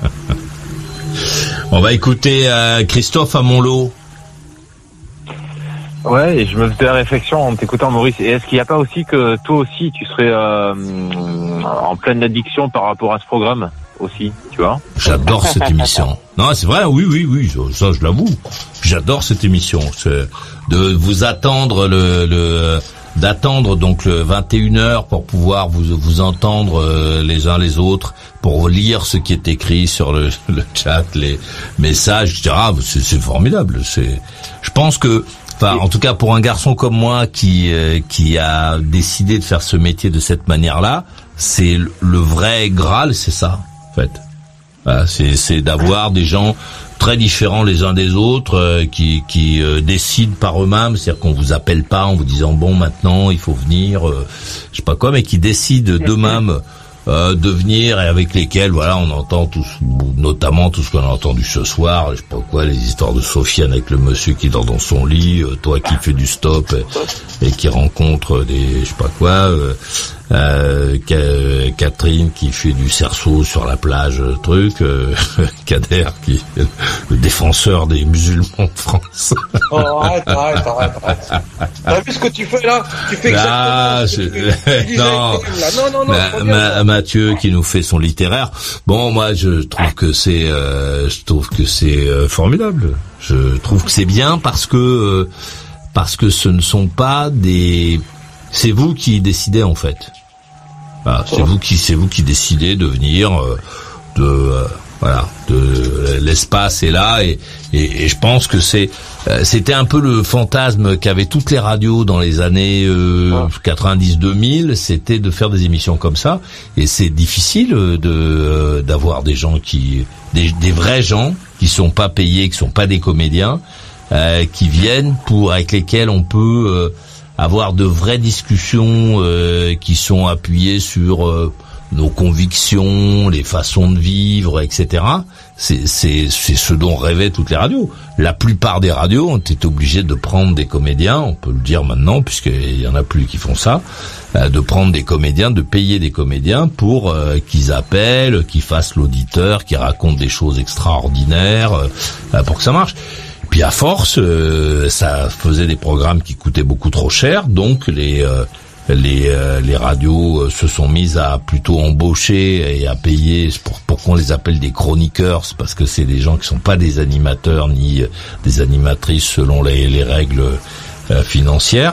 On va écouter euh, Christophe à Montlot. Ouais, et je me faisais la réflexion en t'écoutant, Maurice. Et est-ce qu'il n'y a pas aussi que toi aussi, tu serais euh, en pleine addiction par rapport à ce programme aussi, tu vois? J'adore cette émission. Non, c'est vrai, oui, oui, oui, ça je l'avoue. J'adore cette émission. C'est de vous attendre le, le d'attendre donc le vingt et une heures pour pouvoir vous vous entendre euh, les uns les autres, pour lire ce qui est écrit sur le, le chat, les messages, et cetera. C'est, c'est formidable. C'est, je pense que. Enfin, en tout cas, pour un garçon comme moi qui euh, qui a décidé de faire ce métier de cette manière-là, c'est le vrai Graal, c'est ça, en fait. Voilà, c'est c'est d'avoir des gens très différents les uns des autres euh, qui qui euh, décident par eux-mêmes, c'est-à-dire qu'on vous appelle pas en vous disant bon maintenant il faut venir, euh, je sais pas quoi, mais qui décident d'eux-mêmes. Euh, de venir, et avec lesquels voilà on entend tous, notamment tout ce qu'on a entendu ce soir, je sais pas quoi, les histoires de Sofiane avec le monsieur qui dort dans son lit, euh, toi qui fais du stop et, et qui rencontre des je sais pas quoi, euh, euh, Catherine qui fait du cerceau sur la plage, truc, euh, Kader qui est le défenseur des musulmans de France. Oh, arrête, arrête, arrête, arrête. T'as vu ce que tu fais là? Tu fais exactement ah, ce que je... tu fais. Tu non, là. non, non, non, Ma, Ma, Mathieu qui nous fait son littéraire. Bon, moi, je trouve que c'est, euh, je trouve que c'est euh, formidable. Je trouve que c'est bien parce que euh, parce que ce ne sont pas des, c'est vous qui décidez en fait. Voilà, c'est vous qui, c'est vous qui décidez de venir, euh, de euh, voilà, de l'espace est là et, et, et je pense que c'est euh, c'était un peu le fantasme qu'avaient toutes les radios dans les années euh, quatre-vingt-dix deux mille, c'était de faire des émissions comme ça, et c'est difficile de euh, d'avoir des gens qui des, des vrais gens qui sont pas payés, qui sont pas des comédiens, euh, qui viennent pour avec lesquels on peut euh, avoir de vraies discussions euh, qui sont appuyées sur euh, nos convictions, les façons de vivre, et cetera. C'est, c'est, c'est ce dont rêvaient toutes les radios. La plupart des radios ont été obligées de prendre des comédiens, on peut le dire maintenant, puisqu'il y en a plus qui font ça, euh, de prendre des comédiens, de payer des comédiens pour euh, qu'ils appellent, qu'ils fassent l'auditeur, qu'ils racontent des choses extraordinaires, euh, pour que ça marche. Puis à force, euh, ça faisait des programmes qui coûtaient beaucoup trop cher, donc les euh, les euh, les radios se sont mises à plutôt embaucher et à payer pour pour qu'on les appelle des chroniqueurs, parce que c'est des gens qui sont pas des animateurs ni des animatrices selon les les règles euh, financières.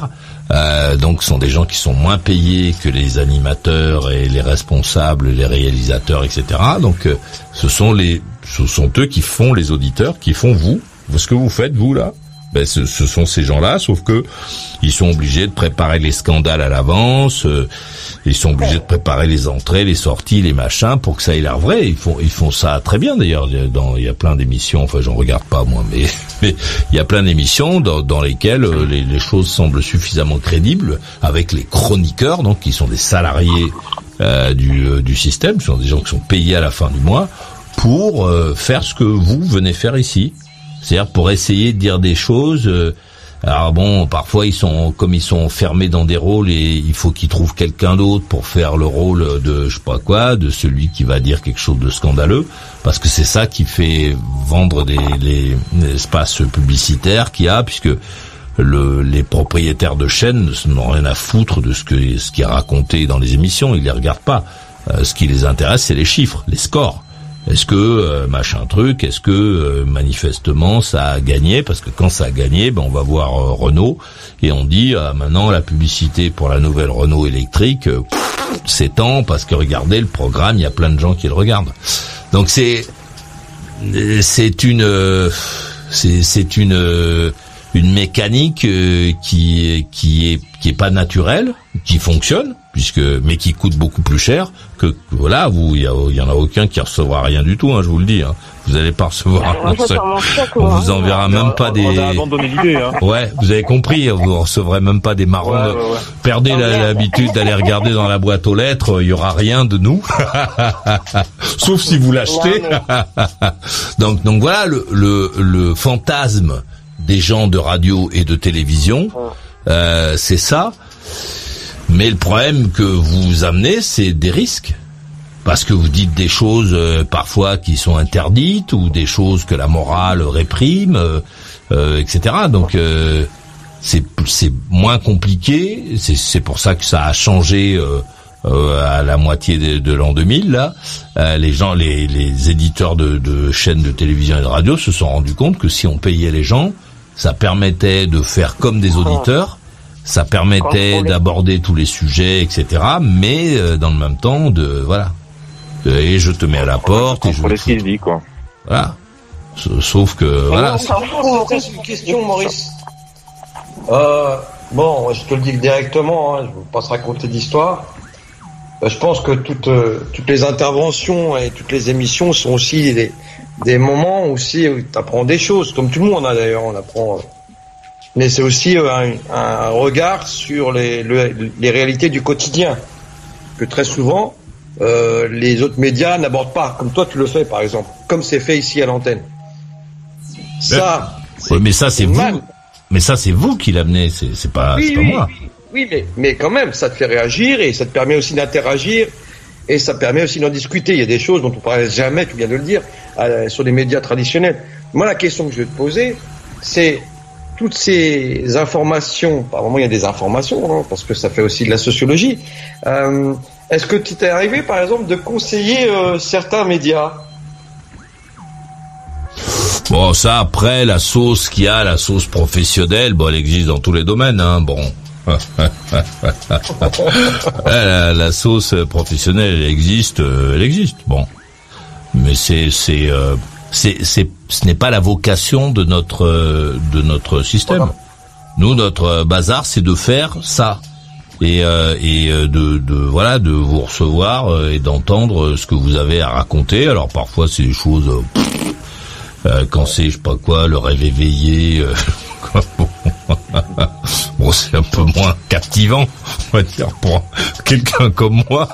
Euh, donc ce sont des gens qui sont moins payés que les animateurs et les responsables, les réalisateurs, et cetera. Donc euh, ce sont les, ce sont eux qui font les auditeurs, qui font vous. Ce que vous faites vous là, ben ce, ce sont ces gens-là, sauf que ils sont obligés de préparer les scandales à l'avance. Euh, ils sont obligés de préparer les entrées, les sorties, les machins pour que ça ait l'air vrai. Ils font, ils font ça très bien d'ailleurs. Dans, il y a plein d'émissions. Enfin, j'en regarde pas moi, mais mais il y a plein d'émissions dans, dans lesquelles euh, les, les choses semblent suffisamment crédibles, avec les chroniqueurs, donc qui sont des salariés euh, du, euh, du système, ce sont des gens qui sont payés à la fin du mois pour euh, faire ce que vous venez faire ici. C'est-à-dire pour essayer de dire des choses. Euh, alors bon, parfois ils sont comme ils sont fermés dans des rôles et il faut qu'ils trouvent quelqu'un d'autre pour faire le rôle de je sais pas quoi, de celui qui va dire quelque chose de scandaleux, parce que c'est ça qui fait vendre des, les, les espaces publicitaires qu'il y a, puisque le, les propriétaires de chaînes n'ont rien à foutre de ce que ce qui est raconté dans les émissions, ils les regardent pas. Euh, ce qui les intéresse, c'est les chiffres, les scores. Est-ce que euh, machin truc, est-ce que euh, manifestement ça a gagné? Parce que quand ça a gagné, ben on va voir euh, Renault et on dit ah, maintenant la publicité pour la nouvelle Renault électrique euh, s'étend parce que regardez le programme, il y a plein de gens qui le regardent. Donc c'est c'est une euh, c'est c'est une euh, une mécanique euh, qui qui est qui est pas naturelle, qui fonctionne, puisque mais qui coûte beaucoup plus cher que voilà, vous il y, y en a aucun qui recevra rien du tout, hein, je vous le dis, hein. Vous allez pas recevoir, Moi, on, se, on vous enverra même pas des. On a abandonné l'idée, hein. Ouais, vous avez compris, vous recevrez même pas des marrons. Ouais, ouais, ouais. Perdez la- l'habitude d'aller regarder dans la boîte aux lettres, il y aura rien de nous, sauf si vous l'achetez. donc donc voilà le le le fantasme des gens de radio et de télévision, euh, c'est ça. Mais le problème que vous amenez, c'est des risques. Parce que vous dites des choses euh, parfois qui sont interdites, ou des choses que la morale réprime, euh, euh, et cetera. Donc euh, c'est c'est moins compliqué. C'est c'est pour ça que ça a changé euh, euh, à la moitié de, de l'an deux mille. Là, euh, les gens, les, les éditeurs de, de chaînes de télévision et de radio se sont rendus compte que si on payait les gens, ça permettait de faire comme des auditeurs. Ça permettait d'aborder tous les sujets, et cetera. Mais euh, dans le même temps, de voilà. Et je te mets à la porte et je Pour te les ce qu'il dit, quoi. voilà. Sauf que voilà. Non, c'est c'est une question, Maurice. Euh, bon, je te le dis directement, hein, je ne veux pas se raconter d'histoire. Euh, je pense que toutes, euh, toutes les interventions et toutes les émissions sont aussi des, des moments aussi où tu apprends des choses, comme tout le monde, hein, d'ailleurs, on apprend. Euh, mais c'est aussi euh, un, un regard sur les, le, les réalités du quotidien, que très souvent, euh, les autres médias n'abordent pas, comme toi tu le fais, par exemple, comme c'est fait ici à l'antenne. Ça, Ouais, mais ça c'est vous. mal. Mais ça c'est vous qui l'amenez, c'est c'est pas Oui, c'est pas oui, moi. oui, oui, mais, mais quand même, ça te fait réagir et ça te permet aussi d'interagir et ça permet aussi d'en discuter. Il y a des choses dont on ne parle jamais, tu viens de le dire, euh, sur les médias traditionnels. Moi, la question que je vais te poser, c'est toutes ces informations, par moment il y a des informations, hein, parce que ça fait aussi de la sociologie. Euh, est-ce que tu t'es arrivé, par exemple, de conseiller euh, certains médias? Bon, ça après la sauce qu'il y a, la sauce professionnelle, bon, elle existe dans tous les domaines, hein. Bon. la, la sauce professionnelle, elle existe, euh, elle existe. Bon, mais c'est c'est euh, c'est c'est ce n'est pas la vocation de notre euh, de notre système. Voilà. Nous, notre bazar, c'est de faire ça et euh, et de de voilà de vous recevoir euh, et d'entendre ce que vous avez à raconter. Alors parfois, c'est des choses. Euh, Euh, quand c'est, je sais pas quoi, le rêve éveillé, euh, bon, c'est un peu moins captivant, on va dire, pour quelqu'un comme moi,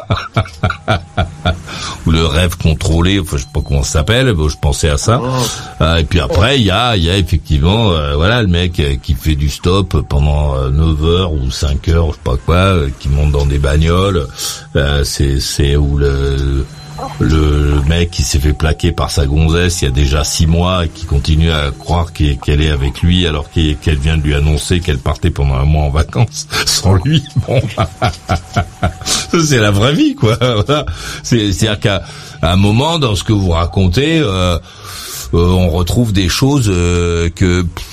ou le rêve contrôlé, enfin, je sais pas comment ça s'appelle, bon, je pensais à ça, euh, et puis après, il y a, il y a effectivement, euh, voilà, le mec euh, qui fait du stop pendant euh, neuf heures ou cinq heures, je sais pas quoi, euh, qui monte dans des bagnoles, euh, c'est, c'est où le, le mec qui s'est fait plaquer par sa gonzesse il y a déjà six mois et qui continue à croire qu'elle est avec lui alors qu'elle vient de lui annoncer qu'elle partait pendant un mois en vacances sans lui. Bon, ça c'est la vraie vie, quoi. C'est-à-dire qu'à un moment dans ce que vous racontez, euh, euh, on retrouve des choses euh, que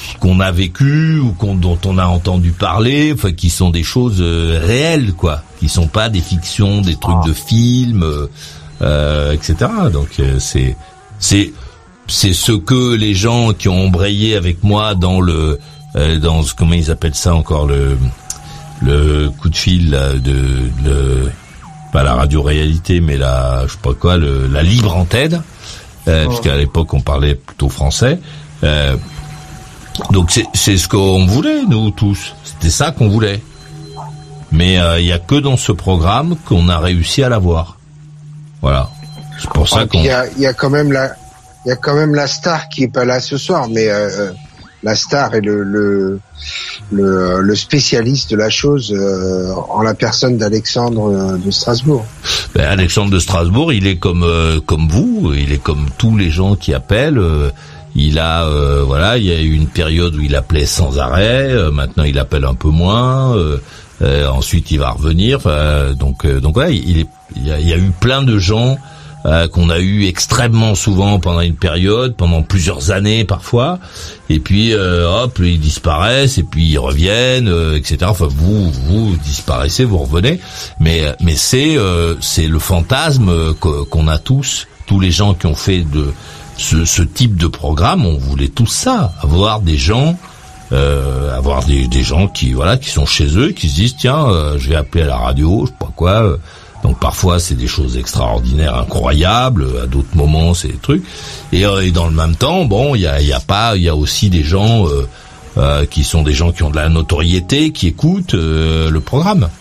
qu'on a vécu ou qu'on, dont on a entendu parler, enfin qui sont des choses euh, réelles, quoi, qui sont pas des fictions, des trucs de films, euh, euh, et cetera. Donc euh, c'est c'est c'est ce que les gens qui ont embrayé avec moi dans le euh, dans ce, comment ils appellent ça encore, le le coup de fil là, de le pas la radio-réalité, mais la je sais pas quoi, le, la libre antenne, euh, oh. Puisqu'à l'époque on parlait plutôt français. Euh, donc c'est c'est ce qu'on voulait, nous tous. C'était ça qu'on voulait. Mais il euh, y a que dans ce programme qu'on a réussi à l'avoir. Voilà. C'est pour ça qu'on. Il y a, il y a quand même la, il y a quand même la star qui est pas là ce soir, mais euh, la star est le le le, le spécialiste de la chose euh, en la personne d'Alexandre de Strasbourg. Ben, Alexandre de Strasbourg, il est comme euh, comme vous, il est comme tous les gens qui appellent. Euh, il a euh, voilà, il y a eu une période où il appelait sans arrêt. Euh, maintenant, il appelle un peu moins. Euh, euh, ensuite, il va revenir. Euh, donc euh, donc voilà, il est, il y a, il y a eu plein de gens Euh, qu'on a eu extrêmement souvent pendant une période, pendant plusieurs années parfois, et puis euh, hop, ils disparaissent, et puis ils reviennent, euh, et cetera. Enfin, vous, vous disparaissez, vous revenez, mais mais c'est euh, c'est le fantasme qu'on a tous, tous les gens qui ont fait de ce, ce type de programme, on voulait tous ça, avoir des gens, euh, avoir des, des gens qui voilà, qui sont chez eux, qui se disent tiens, euh, je vais appeler à la radio, je sais pas quoi. Euh, Donc parfois c'est des choses extraordinaires, incroyables. À d'autres moments c'est des trucs. Et, euh, et dans le même temps, bon, il y a, y a pas, il y a aussi des gens euh, euh, qui sont des gens qui ont de la notoriété, qui écoutent euh, le programme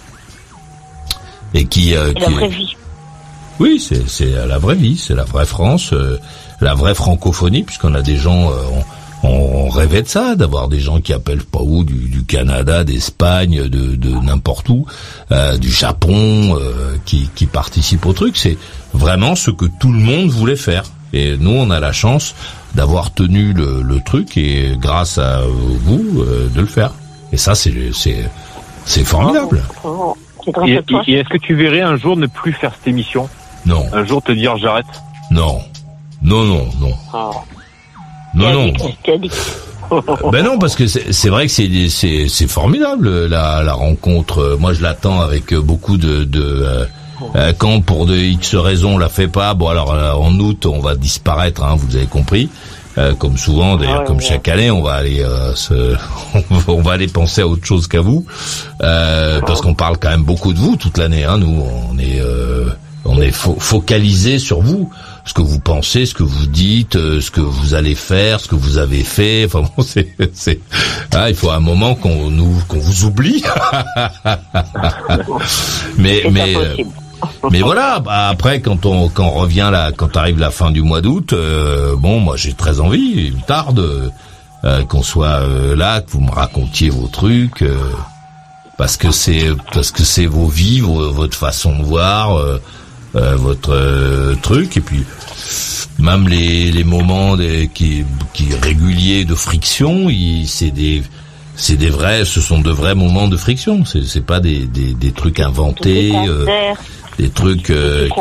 et qui. Euh, la qui vraie vie. Oui, c'est c'est la vraie vie, c'est la vraie France, euh, la vraie francophonie, puisqu'on a des gens. Euh, on, On rêvait de ça, d'avoir des gens qui appellent pas où, du, du Canada, d'Espagne, de, de n'importe où, euh, du Japon, euh, qui, qui participent au truc. C'est vraiment ce que tout le monde voulait faire. Et nous, on a la chance d'avoir tenu le, le truc et grâce à vous euh, de le faire. Et ça, c'est c'est c'est formidable. Oh, c'est grâce et, à toi. Et est-ce que tu verrais un jour ne plus faire cette émission? Non. Un jour te dire j'arrête? Non. Non, non, non. Oh. Non, non. Ben non, parce que c'est, c'est vrai que c'est, c'est, c'est formidable la, la rencontre. Moi, je l'attends avec beaucoup de, de euh, quand pour de X raisons on la fait pas. Bon, alors en août, on va disparaître, hein, vous avez compris. Euh, comme souvent, d'ailleurs, comme chaque année, on va aller euh, se, on va aller penser à autre chose qu'à vous, euh, parce qu'on parle quand même beaucoup de vous toute l'année. Hein, nous, on est, euh, on est fo- focalisé sur vous. Ce que vous pensez, ce que vous dites, euh, ce que vous allez faire, ce que vous avez fait. Enfin bon, c'est, c'est, ah, il faut un moment qu'on nous, qu'on vous oublie. mais, mais, euh, mais voilà. Bah, après, quand on, quand on revient là, quand arrive la fin du mois d'août, euh, bon, moi j'ai très envie. Il me tarde euh, qu'on soit euh, là, que vous me racontiez vos trucs, euh, parce que c'est, parce que c'est vos vies, vos, votre façon de voir. Euh, Euh, votre euh, truc, et puis même les les moments des, qui qui réguliers de friction, il, c'est des c'est des vrais, ce sont de vrais moments de friction. C'est c'est pas des des des trucs inventés, euh, des trucs. Euh,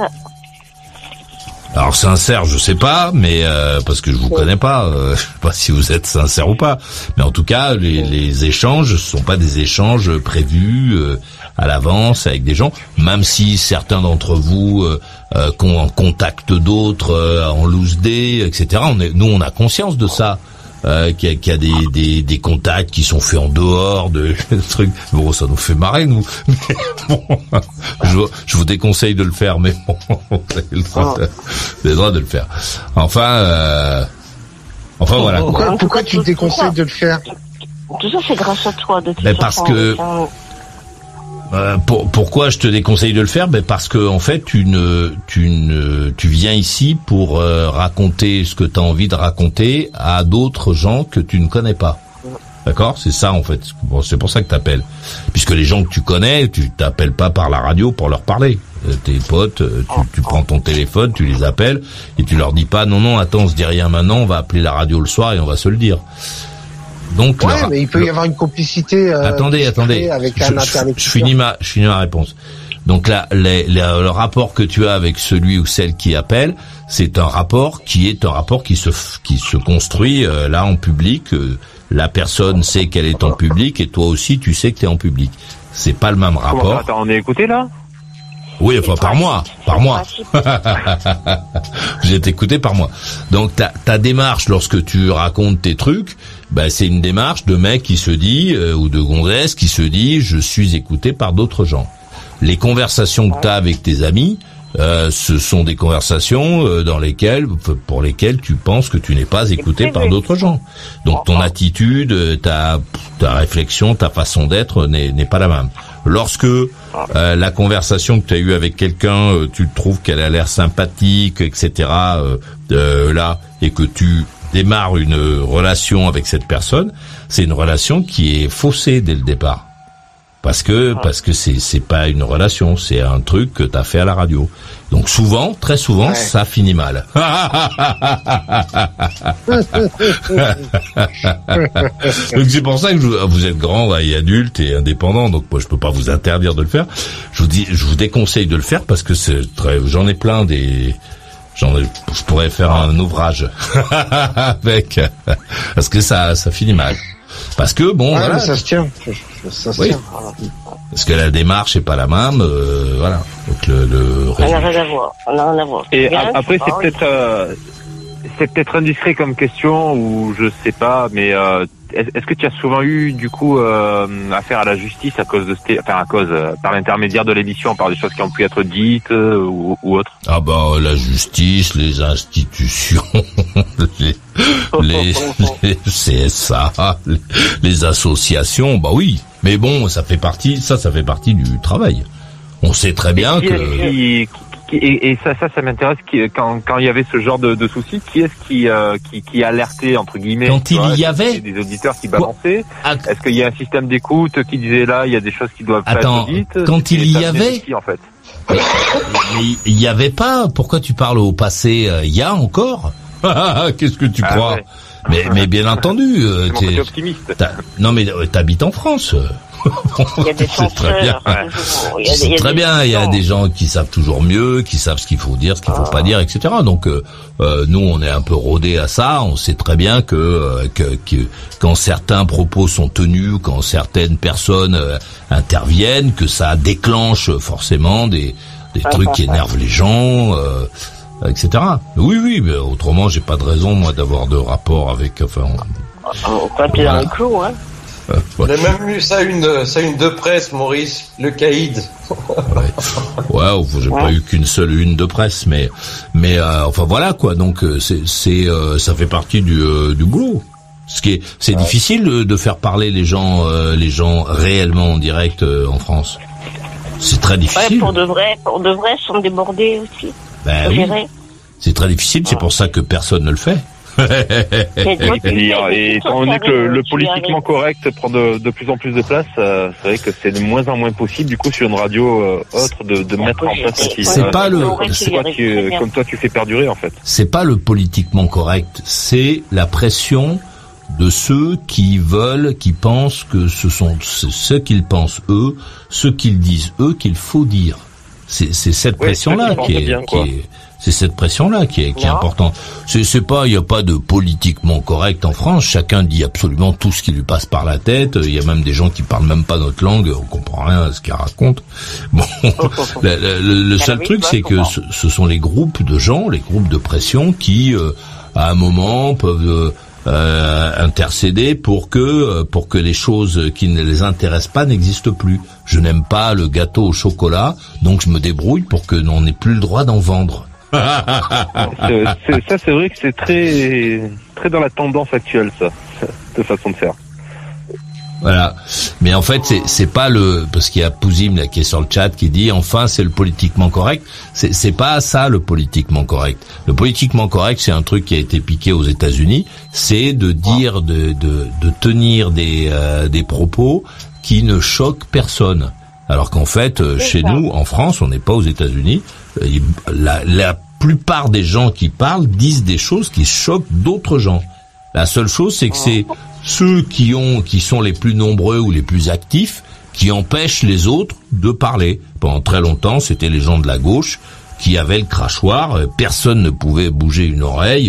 alors sincère, je sais pas, mais euh, parce que je vous connais pas, euh, je sais pas si vous êtes sincère ou pas. Mais en tout cas, les les échanges, ce sont pas des échanges prévus. Euh, à l'avance avec des gens, même si certains d'entre vous euh, euh, contactent d'autres euh, en loose day, et cetera. On est, nous, on a conscience de ça, euh, qu'il y a, qu'il y a des, des, des contacts qui sont faits en dehors de, de trucs. Bon, ça nous fait marrer, nous. Mais bon, je, je vous déconseille de le faire, mais bon, vous avez le droit de, vous avez le droit de le faire. Enfin, euh, enfin voilà. Pourquoi, pourquoi tu te déconseilles de le faire? Tout ça, c'est grâce à toi, de toute mais façon. Parce que Euh, pour, pourquoi je te déconseille de le faire? Ben parce que en fait tu ne tu ne tu viens ici pour euh, raconter ce que tu as envie de raconter à d'autres gens que tu ne connais pas. D'accord? C'est ça en fait. Bon, c'est pour ça que tu appelles. Puisque les gens que tu connais, tu t'appelles pas par la radio pour leur parler. Euh, tes potes, euh, tu, tu prends ton téléphone, tu les appelles et tu leur dis pas non non attends, on se dit rien maintenant, on va appeler la radio le soir et on va se le dire. Donc, ouais, le, mais il peut le, y avoir une complicité. Euh, attendez, attendez. Avec je, un je, je finis ma, je finis ma réponse. Donc là, les, les, le rapport que tu as avec celui ou celle qui appelle, c'est un rapport qui est un rapport qui se qui se construit euh, là en public, euh, la personne sait qu'elle est en public et toi aussi tu sais que t'es en public. C'est pas le même rapport. Comment, attends, on est écouté là? Oui, enfin par moi, par moi. Vous êtes écouté par moi. Donc ta, ta démarche lorsque tu racontes tes trucs, ben c'est une démarche de mec qui se dit euh, ou de gonzesse qui se dit je suis écouté par d'autres gens. Les conversations que tu as avec tes amis, euh, ce sont des conversations euh, dans lesquelles pour lesquelles tu penses que tu n'es pas écouté par d'autres gens. Donc ton attitude, ta ta réflexion, ta façon d'être n'est n'est pas la même. Lorsque euh, la conversation que tu as eue avec quelqu'un, euh, tu trouves qu'elle a l'air sympathique, et cetera. Euh, euh, là, et que tu démarres une relation avec cette personne, c'est une relation qui est faussée dès le départ, parce que parce que c'est c'est pas une relation, c'est un truc que tu as fait à la radio. Donc souvent, très souvent, ouais. ça finit mal. Donc c'est pour ça que je, vous êtes grand et adulte et indépendant, donc moi je peux pas vous interdire de le faire. Je vous dis, je vous déconseille de le faire parce que c'est très, j'en ai plein des, j'en ai, je pourrais faire un ouvrage avec, parce que ça, ça finit mal. Parce que bon, ouais, voilà. Ça se tient. Ça se oui. tient. Parce que la démarche est pas la même, euh, voilà. Donc le, le on n'a rien à voir. On n'a rien à voir. Et Bien, après, c'est pas, peut-être, oui. euh, c'est peut-être indiscret comme question ou je sais pas, mais euh, est-ce que tu as souvent eu du coup euh, affaire à la justice à cause de, enfin à cause euh, par l'intermédiaire de l'émission, par des choses qui ont pu être dites euh, ou, ou autres? Ah bah la justice, les institutions, les, les, les C S A, les, les associations, bah oui. Mais bon, ça fait partie, ça, ça fait partie du travail. On sait très bien et que. Qui, qui, et, et ça, ça, ça m'intéresse. Qui, quand, quand il y avait ce genre de, de soucis, qui est-ce qui, euh, qui, qui alertait entre guillemets? Quand il y avait des auditeurs qui balançaient. Ah, est-ce qu'il y a un système d'écoute qui disait là, il y a des choses qui doivent attends, pas être dites? quand il y avait, qui, en fait. Mais il y avait pas. Pourquoi tu parles au passé? Il y a encore. Qu'est-ce que tu crois? Ah ouais. Mais, mais bien entendu, euh, t'es optimiste. Non, mais t'habites en France. Il y a des c'est très bien. C'est très bien. Il y a des gens qui savent toujours mieux, qui savent ce qu'il faut dire, ce qu'il faut ah. pas dire, et cetera. Donc euh, euh, nous, on est un peu rodés à ça. On sait très bien que, euh, que, que quand certains propos sont tenus, quand certaines personnes euh, interviennent, que ça déclenche forcément des, des trucs qui énervent les gens. Euh, et cetera. Oui, oui, mais autrement, j'ai pas de raison, moi, d'avoir de rapport avec, enfin... On va appeler dans le clou, hein. Euh, ouais. On a même lu ça une, ça une de presse, Maurice, le caïd. ouais, ouais j'ai ouais. pas eu qu'une seule une de presse, mais, mais, euh, enfin voilà, quoi. Donc, c'est, c'est, euh, ça fait partie du, euh, du boulot. Ce qui est, c'est ouais. difficile de, de faire parler les gens, euh, les gens réellement en direct euh, en France. C'est très difficile. Ouais, pour de vrai, pour de vrai, sont débordés aussi. Ben oui. C'est très difficile, c'est pour ça que personne ne le fait. et, et étant donné que le, le politiquement correct prend de, de plus en plus de place, euh, c'est vrai que c'est de moins en moins possible, du coup, sur une radio euh, autre, de, de mettre en place un système. C'est pas le, c'est quoi tu, comme toi tu fais perdurer, en fait. C'est pas le politiquement correct, c'est la pression de ceux qui veulent, qui pensent que ce sont ce qu'ils pensent eux, ce qu'ils disent eux qu'il faut dire. C'est, c'est cette ouais, pression-là qui est, bien, qui est, c'est cette pression-là qui est, qui est importante. C'est, c'est pas, il y a pas de politiquement correct en France. Chacun dit absolument tout ce qui lui passe par la tête. Il y a même des gens qui parlent même pas notre langue. On comprend rien à ce qu'ils racontent. Bon, le, le, le seul truc, c'est que ce, ce sont les groupes de gens, les groupes de pression qui, euh, à un moment, peuvent euh, Euh, intercéder pour que pour que les choses qui ne les intéressent pas n'existent plus. Je n'aime pas le gâteau au chocolat, donc je me débrouille pour que l'on n'ait plus le droit d'en vendre. c'est, c'est, ça, c'est vrai que c'est très très dans la tendance actuelle, ça, de façon de faire. Voilà. Mais en fait, c'est, c'est pas le, parce qu'il y a Pouzim, là, qui est sur le chat, qui dit, enfin, c'est le politiquement correct. C'est, c'est pas ça, le politiquement correct. Le politiquement correct, c'est un truc qui a été piqué aux États-Unis. C'est de dire, de, de, de tenir des, euh, des propos qui ne choquent personne. Alors qu'en fait, euh, chez nous, en France, on n'est pas aux États-Unis. La, la plupart des gens qui parlent disent des choses qui choquent d'autres gens. La seule chose, c'est que c'est ceux qui ont, qui sont les plus nombreux ou les plus actifs, qui empêchent les autres de parler. Pendant très longtemps, c'était les gens de la gauche qui avaient le crachoir. Personne ne pouvait bouger une oreille.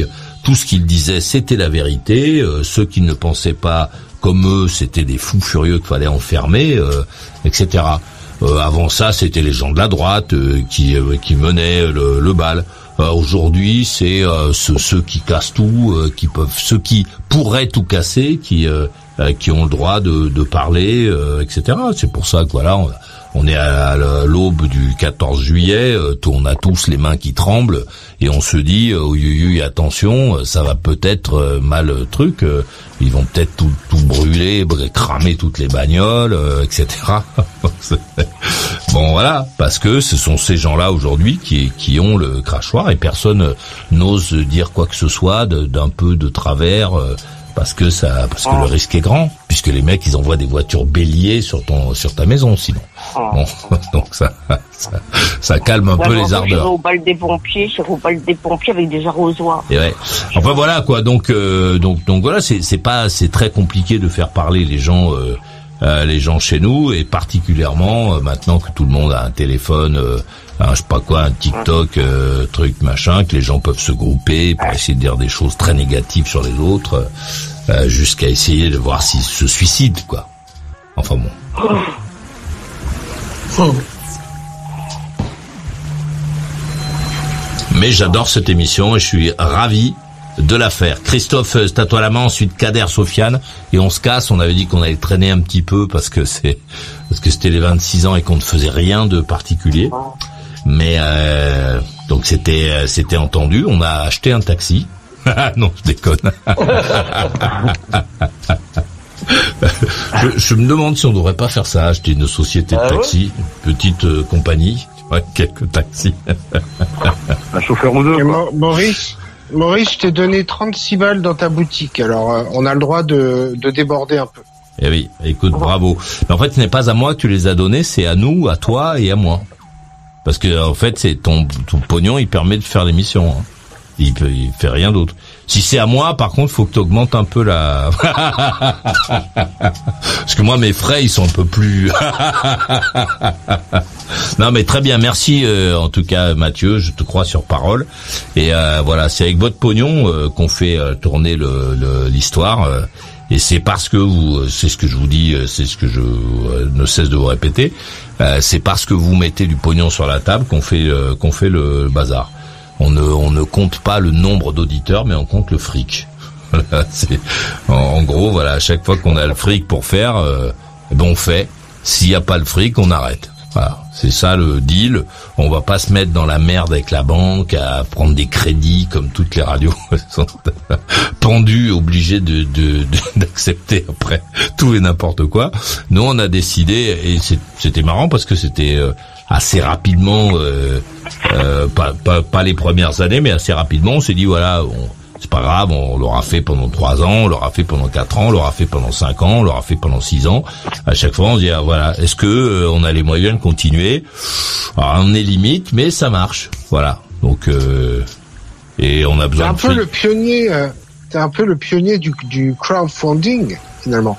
tout ce qu'ils disaient, c'était la vérité. Euh, ceux qui ne pensaient pas comme eux, c'était des fous furieux qu'il fallait enfermer, euh, et cetera. Euh, avant ça, c'était les gens de la droite euh, qui euh, qui menaient le, le bal. Euh, aujourd'hui, c'est euh, ceux, ceux qui cassent tout, euh, qui peuvent, ceux qui pourraient tout casser, qui euh, euh, qui ont le droit de, de parler, euh, et cetera. C'est pour ça que voilà, on, on est à l'aube du quatorze juillet, euh, on a tous les mains qui tremblent et on se dit, oh, yu, yu, attention, ça va peut-être euh, mal euh, truc. Euh, ils vont peut-être tout, tout brûler, cramer toutes les bagnoles, euh, et cetera. Bon voilà, parce que ce sont ces gens-là aujourd'hui qui, qui ont le crachoir et personne n'ose dire quoi que ce soit de, d'un peu de travers euh, parce que ça, parce que le risque est grand, puisque les mecs ils envoient des voitures béliers sur ton, sur ta maison sinon. Bon, donc ça, ça, ça calme un peu les ardeurs. C'est au bal des pompiers, c'est au bal des pompiers avec des arrosoirs. Et ouais. Enfin voilà quoi, donc euh, donc donc voilà, c'est c'est pas, c'est très compliqué de faire parler les gens. Euh, Euh, les gens chez nous, et particulièrement euh, maintenant que tout le monde a un téléphone, euh, un, je sais pas quoi, un TikTok, euh, truc machin, que les gens peuvent se grouper pour essayer de dire des choses très négatives sur les autres, euh, jusqu'à essayer de voir s'ils se suicident, quoi. Enfin bon. Mais j'adore cette émission et je suis ravi de la faire. Christophe, c'est à toi la main, ensuite Kader, Sofiane, et on se casse. On avait dit qu'on allait traîner un petit peu parce que c'est parce que c'était les vingt-six ans et qu'on ne faisait rien de particulier. Mais euh, donc c'était c'était entendu. On a acheté un taxi. Non, je déconne. je, je me demande si on devrait pas faire ça, acheter une société de taxi, une petite euh, compagnie, tu vois, quelques taxis. Un chauffeur ou deux. Et Mo- Maurice. Maurice, je t'ai donné trente-six balles dans ta boutique, alors euh, on a le droit de, de déborder un peu. Eh oui, écoute, bravo. Mais en fait, ce n'est pas à moi que tu les as donnés, c'est à nous, à toi et à moi. Parce que en fait, c'est ton, ton pognon, il permet de faire l'émission. Hein. Il peut, il fait rien d'autre. Si c'est à moi, par contre, faut que tu augmentes un peu la... Parce que moi, mes frais, ils sont un peu plus... Non, mais très bien, merci euh, en tout cas, Mathieu, je te crois sur parole. Et euh, voilà, c'est avec votre pognon euh, qu'on fait euh, tourner le, le, l'histoire. Euh, et c'est parce que vous, c'est ce que je vous dis, c'est ce que je euh, ne cesse de vous répéter, euh, c'est parce que vous mettez du pognon sur la table qu'on fait, euh, qu'on fait le, le bazar. On ne, on ne compte pas le nombre d'auditeurs, mais on compte le fric. C'est, en, en gros, voilà, à chaque fois qu'on a le fric pour faire, euh, eh ben on fait. S'il n'y a pas le fric, on arrête. Voilà, c'est ça le deal. On va pas se mettre dans la merde avec la banque, à prendre des crédits comme toutes les radios sont pendues, obligées de, de, de d'accepter après tout et n'importe quoi. Nous, on a décidé, et c'est, c'était marrant parce que c'était euh, assez rapidement, euh, euh, pas, pas, pas les premières années, mais assez rapidement, on s'est dit voilà, on, c'est pas grave, on l'aura fait pendant trois ans, on l'aura fait pendant quatre ans, on l'aura fait pendant cinq ans, on l'aura fait pendant six ans. À chaque fois, on se dit ah, voilà, est-ce que euh, on a les moyens de continuer? Alors, on est limite, mais ça marche. Voilà. Donc euh, et on a besoin. T'es un de peu fric. le pionnier. Euh, t'es un peu le pionnier du, du crowdfunding finalement.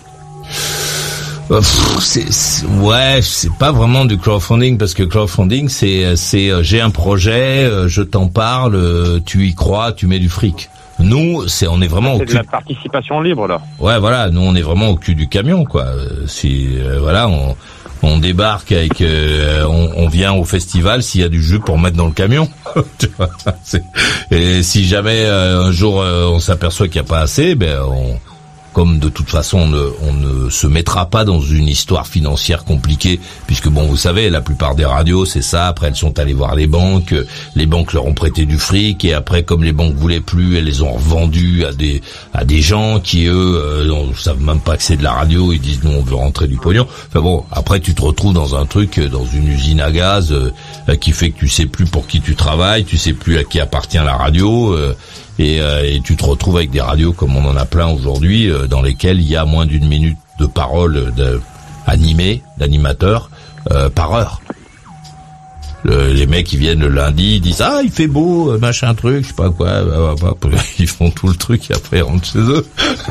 Euh, pff, c'est, c'est, ouais, c'est pas vraiment du crowdfunding parce que crowdfunding c'est c'est euh, j'ai un projet, euh, je t'en parle, euh, tu y crois, tu mets du fric. Nous, c'est on est vraiment C'est au de cul. la participation libre là. Ouais, voilà, nous on est vraiment au cul du camion quoi. Euh, si euh, voilà, on on débarque avec euh, on, on vient au festival s'il y a du jus pour mettre dans le camion. Tu vois, c'est, et si jamais euh, un jour euh, on s'aperçoit qu'il y a pas assez, ben on comme de toute façon on ne, on ne se mettra pas dans une histoire financière compliquée, puisque bon vous savez la plupart des radios c'est ça, après elles sont allées voir les banques, les banques leur ont prêté du fric et après comme les banques voulaient plus, elles les ont revendues à des à des gens qui eux euh, ne savent même pas que c'est de la radio, ils disent nous on veut rentrer du pognon. Enfin bon, après tu te retrouves dans un truc, dans une usine à gaz euh, qui fait que tu sais plus pour qui tu travailles, tu sais plus à qui appartient la radio. Euh, Et, euh, et tu te retrouves avec des radios comme on en a plein aujourd'hui, euh, dans lesquelles il y a moins d'une minute de parole de, animée, d'animateur, euh, par heure. Le, les mecs qui viennent le lundi, ils disent ah il fait beau, machin truc, je sais pas quoi, bah, bah, bah, ils font tout le truc et après ils rentrent chez eux.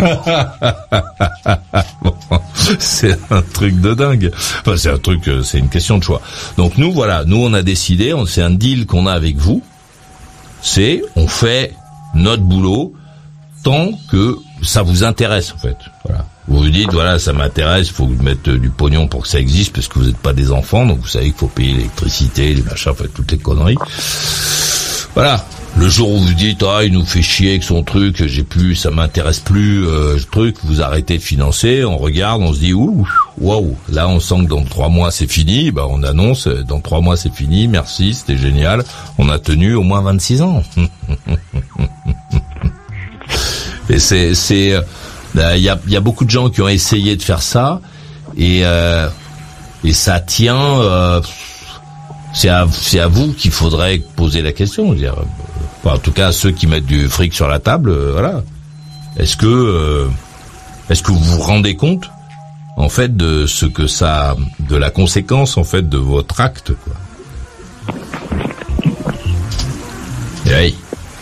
Bon, c'est un truc de dingue. Enfin c'est un truc, c'est une question de choix. Donc nous voilà, nous on a décidé, on, c'est un deal qu'on a avec vous, c'est on fait notre boulot tant que ça vous intéresse, en fait. Voilà. Vous vous dites, voilà, ça m'intéresse, il faut vous mettre du pognon pour que ça existe, parce que vous n'êtes pas des enfants, donc vous savez qu'il faut payer l'électricité, les machins, enfin, toutes les conneries. Voilà. Le jour où vous dites, ah, il nous fait chier avec son truc, j'ai plus, ça m'intéresse plus, euh, ce truc, vous arrêtez de financer, on regarde, on se dit, ouh, waouh, là, on sent que dans trois mois, c'est fini, bah, on annonce, dans trois mois, c'est fini, merci, c'était génial, on a tenu au moins vingt-six ans. Et c'est, c'est, il y a, il y a beaucoup de gens qui ont essayé de faire ça, et, euh, et ça tient, euh, c'est à, c'est à vous qu'il faudrait poser la question, je veux dire. Enfin, en tout cas, ceux qui mettent du fric sur la table, euh, voilà. Est-ce que, euh, est-ce que vous vous rendez compte, en fait, de ce que ça, de la conséquence, en fait, de votre acte, quoi. Et oui.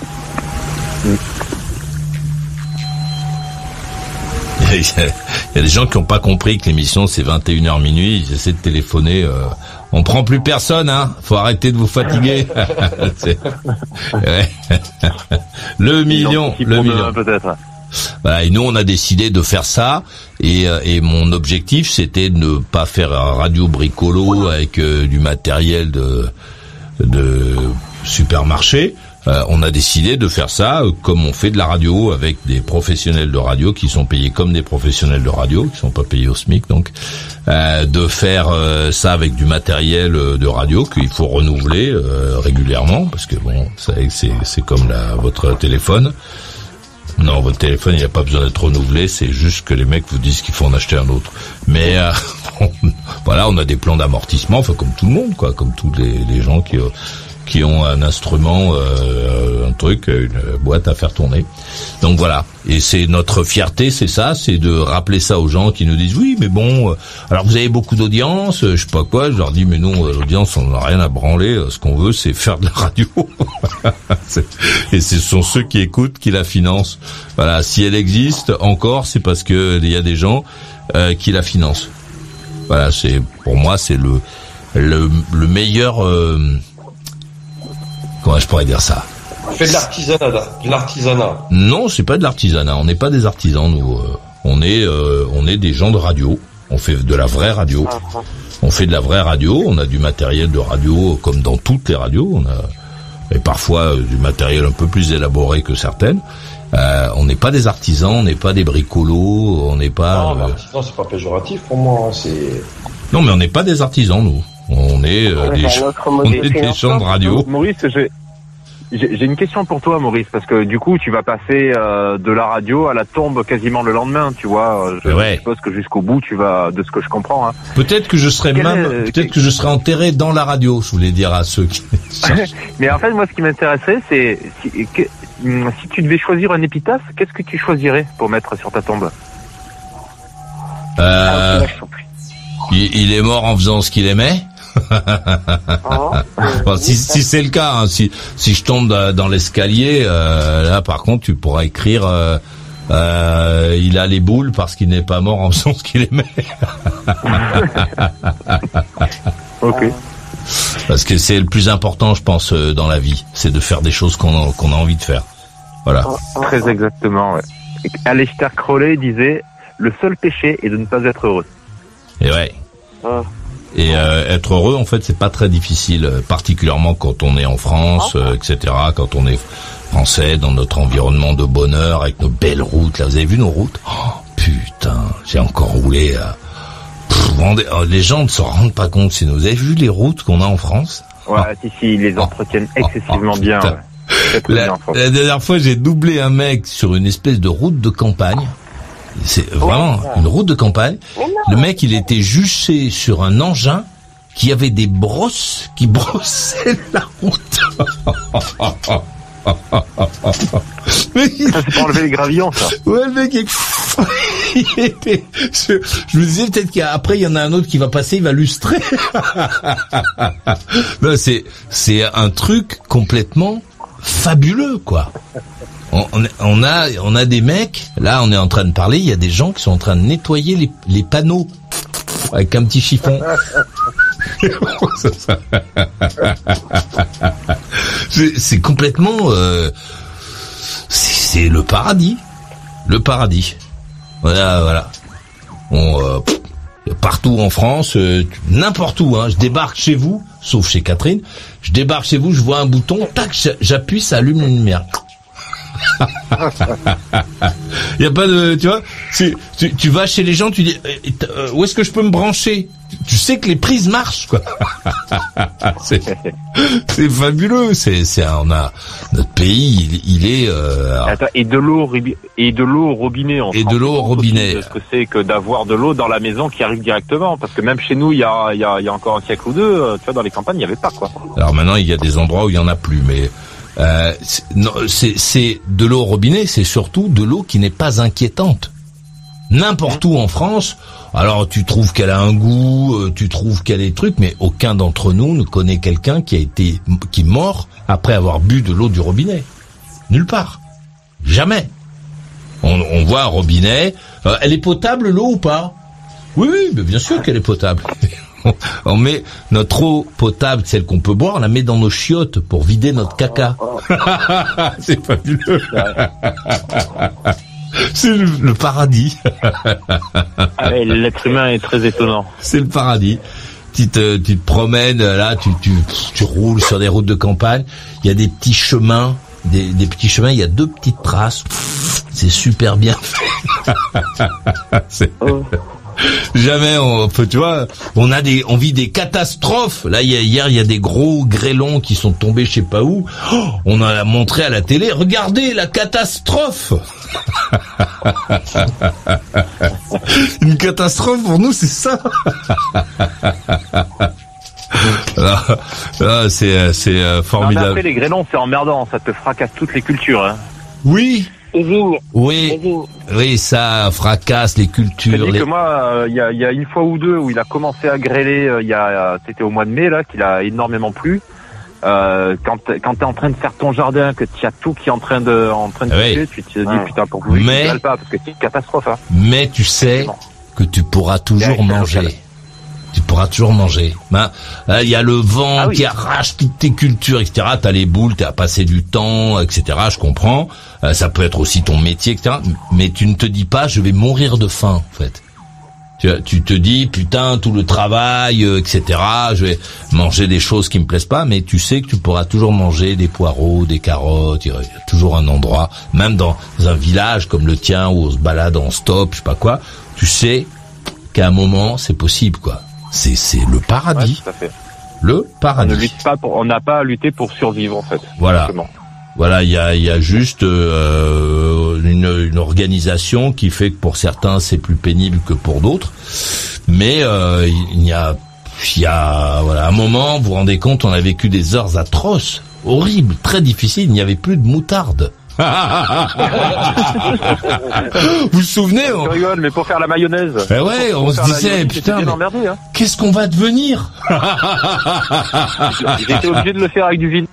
Il y a des gens qui n'ont pas compris que l'émission c'est vingt et une heures minuit, ils essaient de téléphoner. Euh, on prend plus personne, hein. Faut arrêter de vous fatiguer. Ouais. Le million, le million. Peut-être. Voilà, et nous on a décidé de faire ça. Et, et mon objectif c'était de ne pas faire un radio bricolo avec euh, du matériel de, de supermarché. Euh, on a décidé de faire ça euh, comme on fait de la radio, avec des professionnels de radio qui sont payés comme des professionnels de radio, qui sont pas payés au SMIC, donc euh, de faire euh, ça avec du matériel euh, de radio qu'il faut renouveler euh, régulièrement, parce que bon, c'est c'est, c'est comme la, votre téléphone. Non, votre téléphone, il n'y a pas besoin d'être renouvelé, c'est juste que les mecs vous disent qu'il faut en acheter un autre. Mais euh, on, voilà, on a des plans d'amortissement, enfin comme tout le monde, quoi, comme tous les, les gens qui euh, qui ont un instrument, euh, un truc, une boîte à faire tourner. Donc voilà. Et c'est notre fierté, c'est ça, c'est de rappeler ça aux gens qui nous disent oui, mais bon, euh, alors vous avez beaucoup d'audience, euh, je sais pas quoi. Je leur dis mais non, l'audience, on n'a rien à branler. Ce qu'on veut, c'est faire de la radio. Et ce sont ceux qui écoutent qui la financent. Voilà. Si elle existe encore, c'est parce que il y a des gens euh, qui la financent. Voilà. C'est pour moi, c'est le le, le meilleur. Euh, Comment je pourrais dire ça? Fais de l'artisanat, de l'artisanat. Non, c'est pas de l'artisanat. On n'est pas des artisans, nous. On est, euh, on est des gens de radio. On fait de la vraie radio. On fait de la vraie radio. On a du matériel de radio, comme dans toutes les radios. On a, et parfois euh, du matériel un peu plus élaboré que certaines. Euh, on n'est pas des artisans, on n'est pas des bricolos, on n'est pas. Non, euh... artisan, c'est pas péjoratif pour moi. C'est. Non, mais on n'est pas des artisans, nous. On est euh, des, ch- on est des gens de radio. Maurice, j'ai, j'ai une question pour toi, Maurice, parce que du coup, tu vas passer euh, de la radio à la tombe quasiment le lendemain, tu vois. Je ouais. suppose que jusqu'au bout, tu vas, de ce que je comprends. Hein. Peut-être que je serais Quel même, est, peut-être quel... que je serais enterré dans la radio. Je voulais dire à ceux qui. Mais en fait, moi, ce qui m'intéresserait, c'est si, que, si tu devais choisir un épitaphe, qu'est-ce que tu choisirais pour mettre sur ta tombe? Euh, il, il est mort en faisant ce qu'il aimait. Bon, si, si c'est le cas, hein, si si je tombe dans l'escalier, euh, là par contre tu pourras écrire euh, euh, il a les boules parce qu'il n'est pas mort en faisant ce qu'il aimait. Ok. Parce que c'est le plus important, je pense, dans la vie, c'est de faire des choses qu'on a, qu'on a envie de faire. Voilà. Très exactement. Ouais. Aleister Crowley disait le seul péché est de ne pas être heureux. Et ouais. Ah. Et euh, être heureux, en fait, c'est pas très difficile, particulièrement quand on est en France, euh, et cetera. Quand on est français, dans notre environnement de bonheur, avec nos belles routes. Là, vous avez vu nos routes? Oh, putain, j'ai encore roulé. Euh, pff, rendez, euh, les gens ne s'en rendent pas compte. Si vous avez vu les routes qu'on a en France? Ouais, oh. si, si, ils les entretiennent oh, excessivement oh, bien. Ouais. La, bien la dernière fois, j'ai doublé un mec sur une espèce de route de campagne. C'est vraiment une route de campagne. Le mec, il était juché sur un engin qui avait des brosses qui brossaient la route. Mais il... Ça, c'est pour enlever les gravillons, ça. Ouais, le mec, il... il était... je... je me disais peut-être qu'après, il y en a un autre qui va passer, il va lustrer. Non, c'est, c'est un truc complètement fabuleux, quoi. On, on a on a des mecs, là on est en train de parler, il y a des gens qui sont en train de nettoyer les, les panneaux avec un petit chiffon. c'est, c'est complètement euh, c'est le paradis, le paradis. Voilà, voilà. On, euh, partout en France, euh, n'importe où, hein, je débarque chez vous, sauf chez Catherine, je débarque chez vous, je vois un bouton, tac, j'appuie, ça allume une lumière. Il y a pas de, tu vois, tu, tu, tu vas chez les gens, tu dis euh, où est-ce que je peux me brancher? Tu sais que les prises marchent, quoi. c'est, c'est fabuleux. C'est, c'est, on a notre pays, il, il est. Euh, Attends, et de l'eau et de l'eau au robinet. On et de l'eau au robinet. Ce que c'est que d'avoir de l'eau dans la maison qui arrive directement, parce que même chez nous, il y a, il y a, il y a encore un siècle ou deux, tu vois, dans les campagnes, il n'y avait pas, quoi. Alors maintenant, il y a des endroits où il y en a plus, mais. Euh, c'est, non, c'est, c'est de l'eau au robinet, c'est surtout de l'eau qui n'est pas inquiétante. N'importe où en France, alors tu trouves qu'elle a un goût, euh, tu trouves qu'elle est truc, mais aucun d'entre nous ne connaît quelqu'un qui a été, qui est mort après avoir bu de l'eau du robinet. Nulle part. Jamais. On, on voit un robinet, euh, elle est potable l'eau ou pas? Oui, oui, mais bien sûr qu'elle est potable. On met notre eau potable, celle qu'on peut boire, on la met dans nos chiottes pour vider notre caca. C'est fabuleux. C'est le, le paradis. Ah ouais, l'être humain est très étonnant. C'est le paradis. Tu te, tu te promènes, là, tu, tu, tu roules sur des routes de campagne. Il y a des petits chemins, des, des petits chemins. Il y a deux petites traces. C'est super bien fait. C'est... Oh. Jamais on peut, tu vois, on a des, on vit des catastrophes. Là, hier, il y a des gros grêlons qui sont tombés, je sais pas où. Oh, on a montré à la télé. Regardez la catastrophe. Une catastrophe pour nous, c'est ça. Là, là, c'est, c'est formidable. Non, mais après, les grêlons, c'est emmerdant. Ça te fracasse toutes les cultures. Hein. Oui. Les vignes. Oui, les vignes. Oui, ça fracasse les cultures. Je dis les... que moi, il euh, y, y a une fois ou deux où il a commencé à grêler. Il euh, y a, c'était au mois de mai là, qu'il a énormément plu. Euh, quand quand t'es en train de faire ton jardin, que tu as tout qui est en train de en train de oui. pousser, tu te dis putain pour vous, mais je pas parce que c'est une catastrophe. Hein. Mais tu sais que tu pourras toujours manger. Tu pourras toujours manger. Ben, il y a le vent ah oui. qui arrache toutes tes cultures, et cetera. T'as les boules, t'as passé du temps, et cetera. Je comprends. Euh, ça peut être aussi ton métier, et cetera. Mais tu ne te dis pas, je vais mourir de faim, en fait. Tu, tu te dis, putain, tout le travail, euh, et cetera. Je vais manger des choses qui me plaisent pas, mais tu sais que tu pourras toujours manger des poireaux, des carottes. Il y a toujours un endroit, même dans un village comme le tien où on se balade en stop, je sais pas quoi. Tu sais qu'à un moment, c'est possible, quoi. C'est, c'est le paradis. Ouais, tout à fait. Le paradis. On ne lutte pas pour, on n'a pas à lutter pour survivre, en fait. Voilà. Simplement. Voilà, il y a, il y a juste euh, une, une organisation qui fait que pour certains c'est plus pénible que pour d'autres, mais euh, il y a, il y a, voilà, un moment, vous vous rendez compte, on a vécu des heures atroces, horribles, très difficiles. Il n'y avait plus de moutarde. Vous vous souvenez on... Je rigole, mais pour faire la mayonnaise. Eh ouais, on se disait, putain, mais emmerdé, hein. Qu'est-ce qu'on va devenir? J'étais obligé de le faire avec du vin.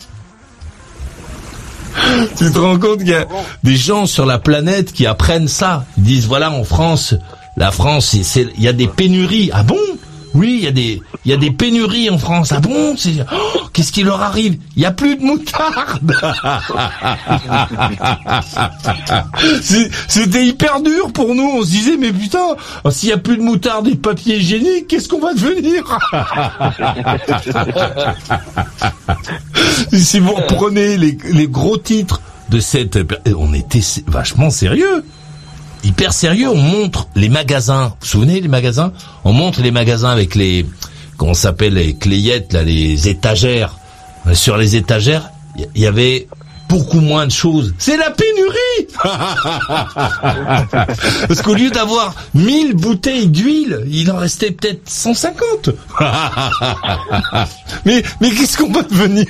Tu te rends compte qu'il y a des gens sur la planète qui apprennent ça. Ils disent, voilà, en France, la France, c'est, c'est, il y a des pénuries. Ah bon? Oui, il y a des, il y a des pénuries en France. Ah bon? C'est, oh, qu'est-ce qui leur arrive? Il y a plus de moutarde. c'est, c'était hyper dur pour nous. On se disait, mais putain, s'il y a plus de moutarde et de papier hygiénique, qu'est-ce qu'on va devenir? Si vous reprenez les, les gros titres de cette, on était vachement sérieux. Hyper sérieux, on montre les magasins. Vous vous souvenez les magasins? On montre les magasins avec les, comment ça s'appelle, les clayettes, là, les étagères. Sur les étagères, il y avait beaucoup moins de choses. C'est la pénurie. Parce qu'au lieu d'avoir mille bouteilles d'huile, il en restait peut-être cent cinquante. mais mais qu'est-ce qu'on va devenir?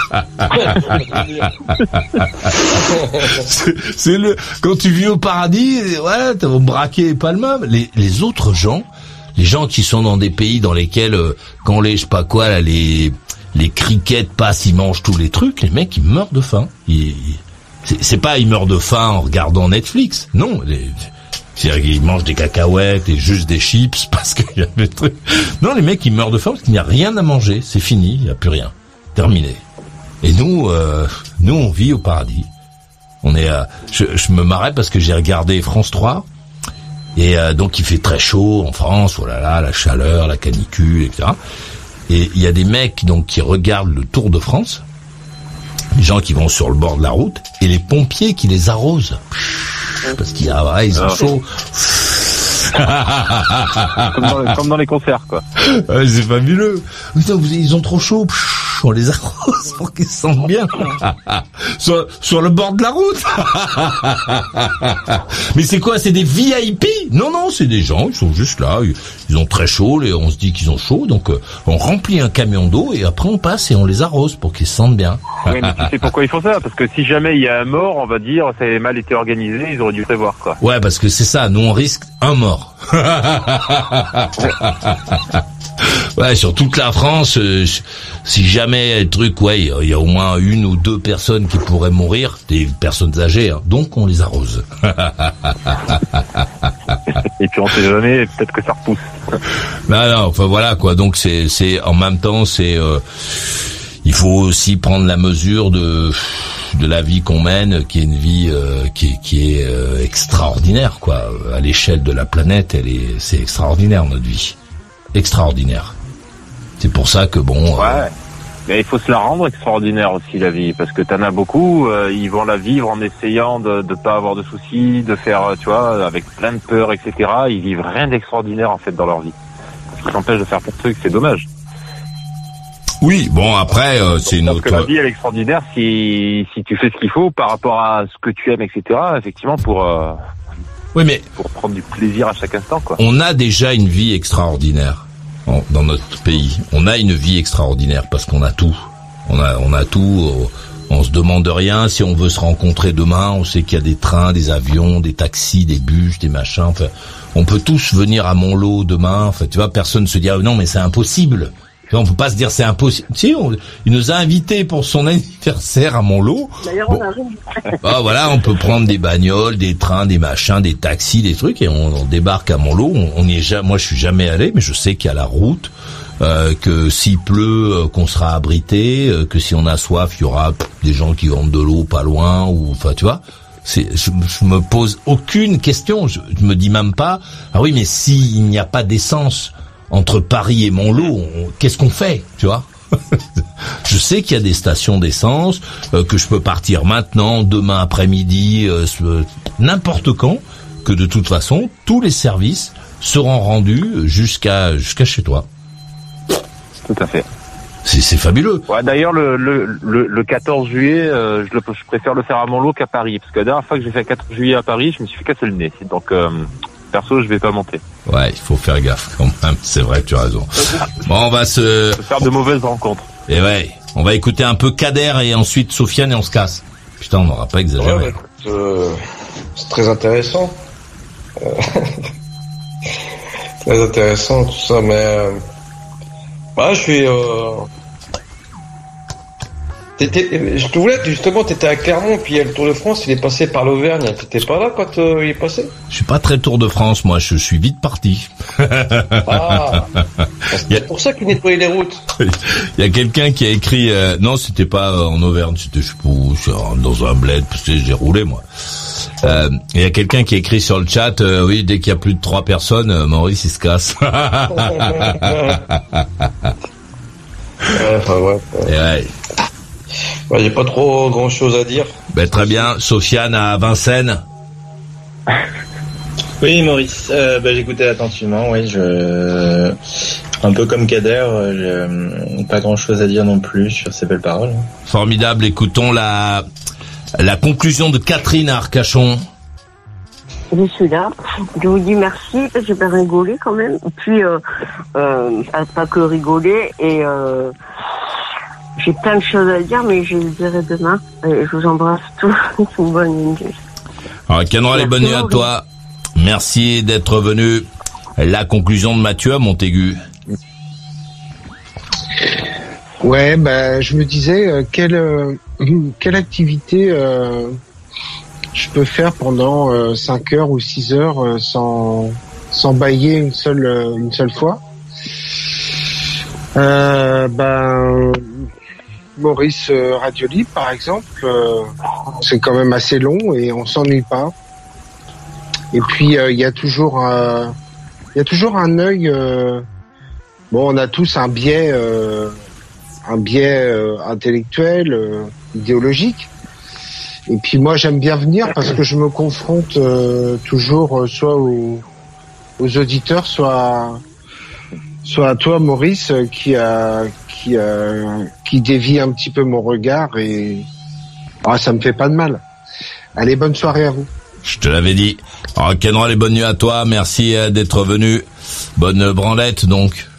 c'est, c'est le quand tu vis au paradis, voilà, t'as braqué pas le même. Les les autres gens, les gens qui sont dans des pays dans lesquels euh, quand les je sais pas quoi là les les crickets passent, ils mangent tous les trucs, les mecs ils meurent de faim. Ils, c'est, c'est pas ils meurent de faim en regardant Netflix, non. Les, c'est-à-dire qu'ils mangent des cacahuètes et juste des chips parce qu'il y a des trucs. Non, les mecs ils meurent de faim parce qu'il n'y a rien à manger, c'est fini, il n'y a plus rien, terminé. Et nous, euh, nous on vit au paradis. On est, euh, je, je me marrais parce que j'ai regardé France trois et euh, donc il fait très chaud en France. Oh là là, la chaleur, la canicule, et cetera. Et il y a des mecs donc qui regardent le Tour de France, les gens qui vont sur le bord de la route et les pompiers qui les arrosent parce qu'ils ah, ouais, ils ont chaud. comme, dans, comme dans les concerts, quoi. Ouais, c'est fabuleux. Putain, vous, ils ont trop chaud. Pff, on les arrose pour qu'ils se sentent bien. sur, sur le bord de la route. Mais c'est quoi? C'est des V I P? Non, non, c'est des gens. Ils sont juste là. Ils, ils ont très chaud. Et on se dit qu'ils ont chaud. Donc, euh, on remplit un camion d'eau et après on passe et on les arrose pour qu'ils se sentent bien. Oui, mais tu sais pourquoi ils font ça? Parce que si jamais il y a un mort, on va dire, ça a mal été organisé. Ils auraient dû prévoir, quoi. Ouais, parce que c'est ça. Nous, on risque un mort. Ouais, sur toute la France, euh, si jamais le truc, ouais, il y a au moins une ou deux personnes qui pourraient mourir, des personnes âgées, hein, donc on les arrose. Et puis on sait jamais, peut-être que ça repousse. Non, non, enfin voilà quoi. Donc c'est, c'est en même temps, c'est, euh, il faut aussi prendre la mesure de de la vie qu'on mène, qui est une vie euh, qui, qui est euh, extraordinaire quoi. À l'échelle de la planète, elle est, c'est extraordinaire notre vie, extraordinaire. C'est pour ça que bon. Ouais. Euh... Mais il faut se la rendre extraordinaire aussi la vie, parce que t'en as beaucoup, euh, ils vont la vivre en essayant de de pas avoir de soucis, de faire, tu vois, avec plein de peur, et cetera. Ils vivent rien d'extraordinaire en fait dans leur vie. Ce qui t'empêche de faire plein de trucs, c'est dommage. Oui, bon après euh, c'est une autre. Parce que la vie elle est extraordinaire si si tu fais ce qu'il faut par rapport à ce que tu aimes, et cetera. Effectivement pour. Euh, oui mais. Pour prendre du plaisir à chaque instant quoi. On a déjà une vie extraordinaire. Dans notre pays, on a une vie extraordinaire parce qu'on a tout. On a, on a tout. On se demande rien. Si on veut se rencontrer demain, on sait qu'il y a des trains, des avions, des taxis, des bus, des machins. Enfin, on peut tous venir à Montlot demain. Enfin, tu vois, personne se dit ah, non, mais c'est impossible. On peut pas se dire c'est impossible. Tu sais, on, il nous a invités pour son anniversaire à Montlot. D'ailleurs, bon. on arrive. Ah, voilà, on peut prendre des bagnoles, des trains, des machins, des taxis, des trucs, et on, on débarque à Montlot. On, on y est jamais. Moi, je suis jamais allé, mais je sais qu'il y a la route, euh, que s'il pleut, euh, qu'on sera abrité, euh, que si on a soif, il y aura pff, des gens qui vendent de l'eau pas loin, ou enfin, tu vois. C'est, je, je me pose aucune question. Je, je me dis même pas. Ah oui, mais s'il n'y a pas d'essence entre Paris et Montlot, on, qu'est-ce qu'on fait, tu vois? Je sais qu'il y a des stations d'essence, euh, que je peux partir maintenant, demain après-midi, euh, n'importe quand, que de toute façon, tous les services seront rendus jusqu'à jusqu'à chez toi. Tout à fait. C'est, c'est fabuleux. Ouais, d'ailleurs, le, le, le, le quatorze juillet, euh, je, le, je préfère le faire à Montlot qu'à Paris, parce que la dernière fois que j'ai fait le quatorze juillet à Paris, je me suis fait casser le nez. Donc, euh, perso, je vais pas monter. Ouais, il faut faire gaffe quand même. C'est vrai, tu as raison. Bon, on va se faire de mauvaises rencontres. Et ouais, on va écouter un peu Kader et ensuite Sofiane et on se casse. Putain, on n'aura pas exagéré. Ouais, écoute, euh, c'est très intéressant. Euh, très intéressant tout ça, mais euh, bah, je suis. Euh, T'étais, je te voulais, justement, t'étais à Clermont, puis le Tour de France, il est passé par l'Auvergne. T'étais pas là quand euh, il est passé? Je suis pas très Tour de France, moi, je suis vite parti. Ah, c'est pour ça qu'il nettoyait les routes. Il y a quelqu'un qui a écrit, euh, non, c'était pas euh, en Auvergne, c'était, je sais pas où, dans un bled, parce que j'ai roulé, moi. Euh, il y a quelqu'un qui a écrit sur le chat, euh, oui, dès qu'il y a plus de trois personnes, euh, Maurice, il se casse. Ouais, enfin, ouais, ouais. Et ouais. Ouais, j'ai pas trop grand chose à dire. Ben, très bien. Sofiane à Vincennes. Oui, Maurice. Euh, ben, j'écoutais attentivement. Oui, je un peu comme Kader, je... pas grand chose à dire non plus sur ces belles paroles. Formidable. Écoutons la la conclusion de Catherine à Arcachon. Je suis là. Je vous dis merci, j'ai bien rigolé quand même. Et puis, euh, euh, pas que rigoler et. Euh... J'ai plein de choses à dire, mais je le dirai demain. Et je vous embrasse tous. Une bonne nuit. Alors, Canora, les bonnes nuits à toi. Merci d'être venu. La conclusion de Mathieu à Montaigu. Ouais, bah, je me disais, euh, quelle, euh, quelle activité euh, je peux faire pendant euh, cinq heures ou six heures euh, sans, sans bailler une seule, euh, une seule fois. Euh, ben... Maurice euh, Radio Libre, par exemple, euh, c'est quand même assez long et on s'ennuie pas. Et puis il euh, y a toujours un, il y a toujours un œil. Euh, bon, on a tous un biais, euh, un biais euh, intellectuel, euh, idéologique. Et puis moi, j'aime bien venir parce que je me confronte euh, toujours euh, soit aux, aux auditeurs, soit soit à toi, Maurice, qui a qui a qui dévie un petit peu mon regard et ah, ça me fait pas de mal. Allez, bonne soirée à vous. Je te l'avais dit. Rock'n'roll et bonne nuit à toi. Merci d'être venu. Bonne branlette, donc.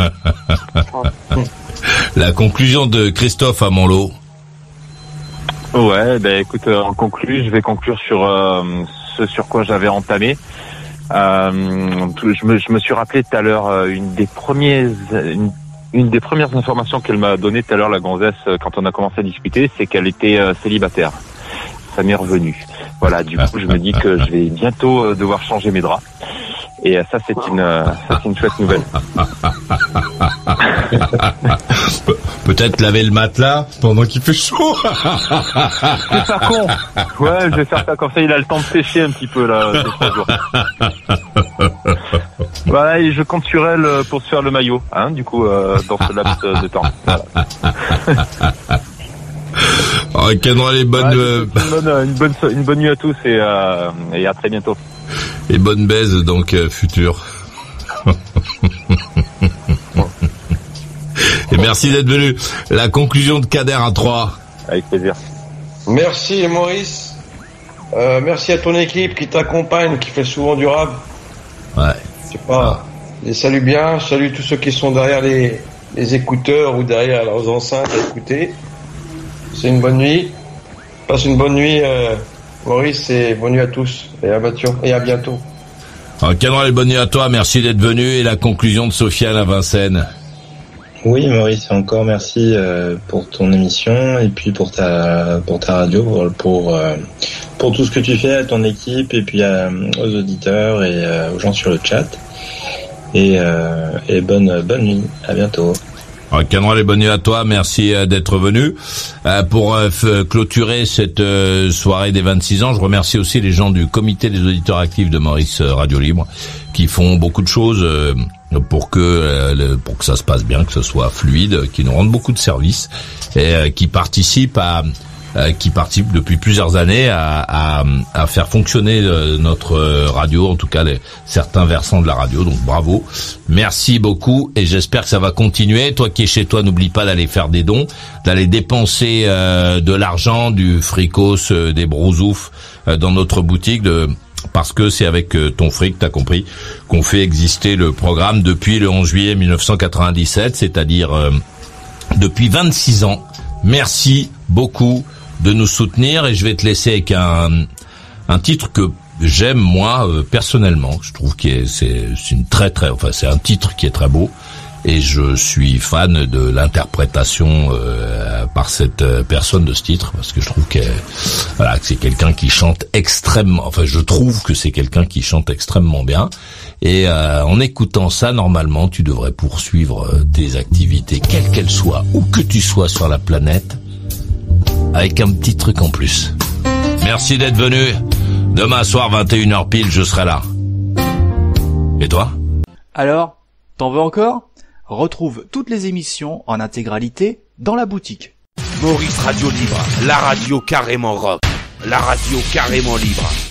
La conclusion de Christophe à Montlot. Ouais, ben écoute, euh, en conclu, je vais conclure sur euh, ce sur quoi j'avais entamé. Euh, je, me, je me suis rappelé tout à l'heure euh, une des premières une, une des premières informations qu'elle m'a donné tout à l'heure, la gonzesse, quand on a commencé à discuter, c'est qu'elle était euh, célibataire. Ça m'est revenu. Voilà, du coup, je me dis que je vais bientôt euh, devoir changer mes draps. Et euh, ça, c'est une, euh, ça, c'est une chouette nouvelle. Pe- peut-être laver le matelas pendant qu'il fait chaud. C'est pas con. Ouais, je vais faire ça comme ça, il a le temps de sécher un petit peu, là, deux, trois jours. Voilà, et je compte sur elle pour se faire le maillot, hein, du coup, euh, dans ce laps de temps. Voilà. Rock'n'roll et bonne, ouais, euh... une, bonne, une, bonne, une bonne nuit à tous et, euh, et à très bientôt. Et bonne baise, donc, euh, futur. Et merci d'être venu. La conclusion de Kader à trois. Avec plaisir. Merci Maurice. Euh, merci à ton équipe qui t'accompagne, qui fait souvent du rap. Ouais. Je sais pas. Les salue bien. Salut tous ceux qui sont derrière les, les écouteurs ou derrière leurs enceintes à écouter. C'est une bonne nuit. Passe une bonne nuit, euh, Maurice, et bonne nuit à tous. Et à bientôt. Et à bientôt. Rock'n'roll et bonne nuit à toi. Merci d'être venu. Et la conclusion de Sofiane à Vincennes. Oui, Maurice, encore merci euh, pour ton émission et puis pour ta pour ta radio, pour pour, euh, pour tout ce que tu fais à ton équipe et puis à, aux auditeurs et euh, aux gens sur le chat. Et, euh, et bonne bonne nuit, à bientôt. Rock'n'roll et bonne nuit à toi, merci euh, d'être venu. Euh, pour euh, f- clôturer cette euh, soirée des vingt-six ans, je remercie aussi les gens du comité des auditeurs actifs de Maurice euh, Radio Libre qui font beaucoup de choses euh, pour que euh, le, pour que ça se passe bien, que ce soit fluide, qui nous rendent beaucoup de services et euh, qui participent à euh, qui participent depuis plusieurs années à, à, à faire fonctionner euh, notre radio, en tout cas les, certains versants de la radio. Donc bravo, merci beaucoup et j'espère que ça va continuer. Toi qui es chez toi, n'oublie pas d'aller faire des dons, d'aller dépenser euh, de l'argent, du fricos, euh, des brousoufs euh, dans notre boutique de parce que c'est avec euh, ton fric, t'as compris, qu'on fait exister le programme depuis le onze juillet mille neuf cent quatre-vingt-dix-sept, c'est-à-dire euh, depuis vingt-six ans. Merci beaucoup de nous soutenir et je vais te laisser avec un un titre que j'aime moi euh, personnellement. Je trouve que c'est c'est une très très enfin c'est un titre qui est très beau et je suis fan de l'interprétation euh, par cette personne de ce titre parce que je trouve que voilà que c'est quelqu'un qui chante extrêmement enfin je trouve que c'est quelqu'un qui chante extrêmement bien et euh, en écoutant ça normalement tu devrais poursuivre tes activités quelles qu'elles soient où que tu sois sur la planète avec un petit truc en plus. Merci d'être venu. Demain soir vingt et une heures pile je serai là. Et toi ? Alors, t'en veux encore ? Retrouve toutes les émissions en intégralité dans la boutique. Maurice Radio Libre, la radio carrément rock, la radio carrément libre.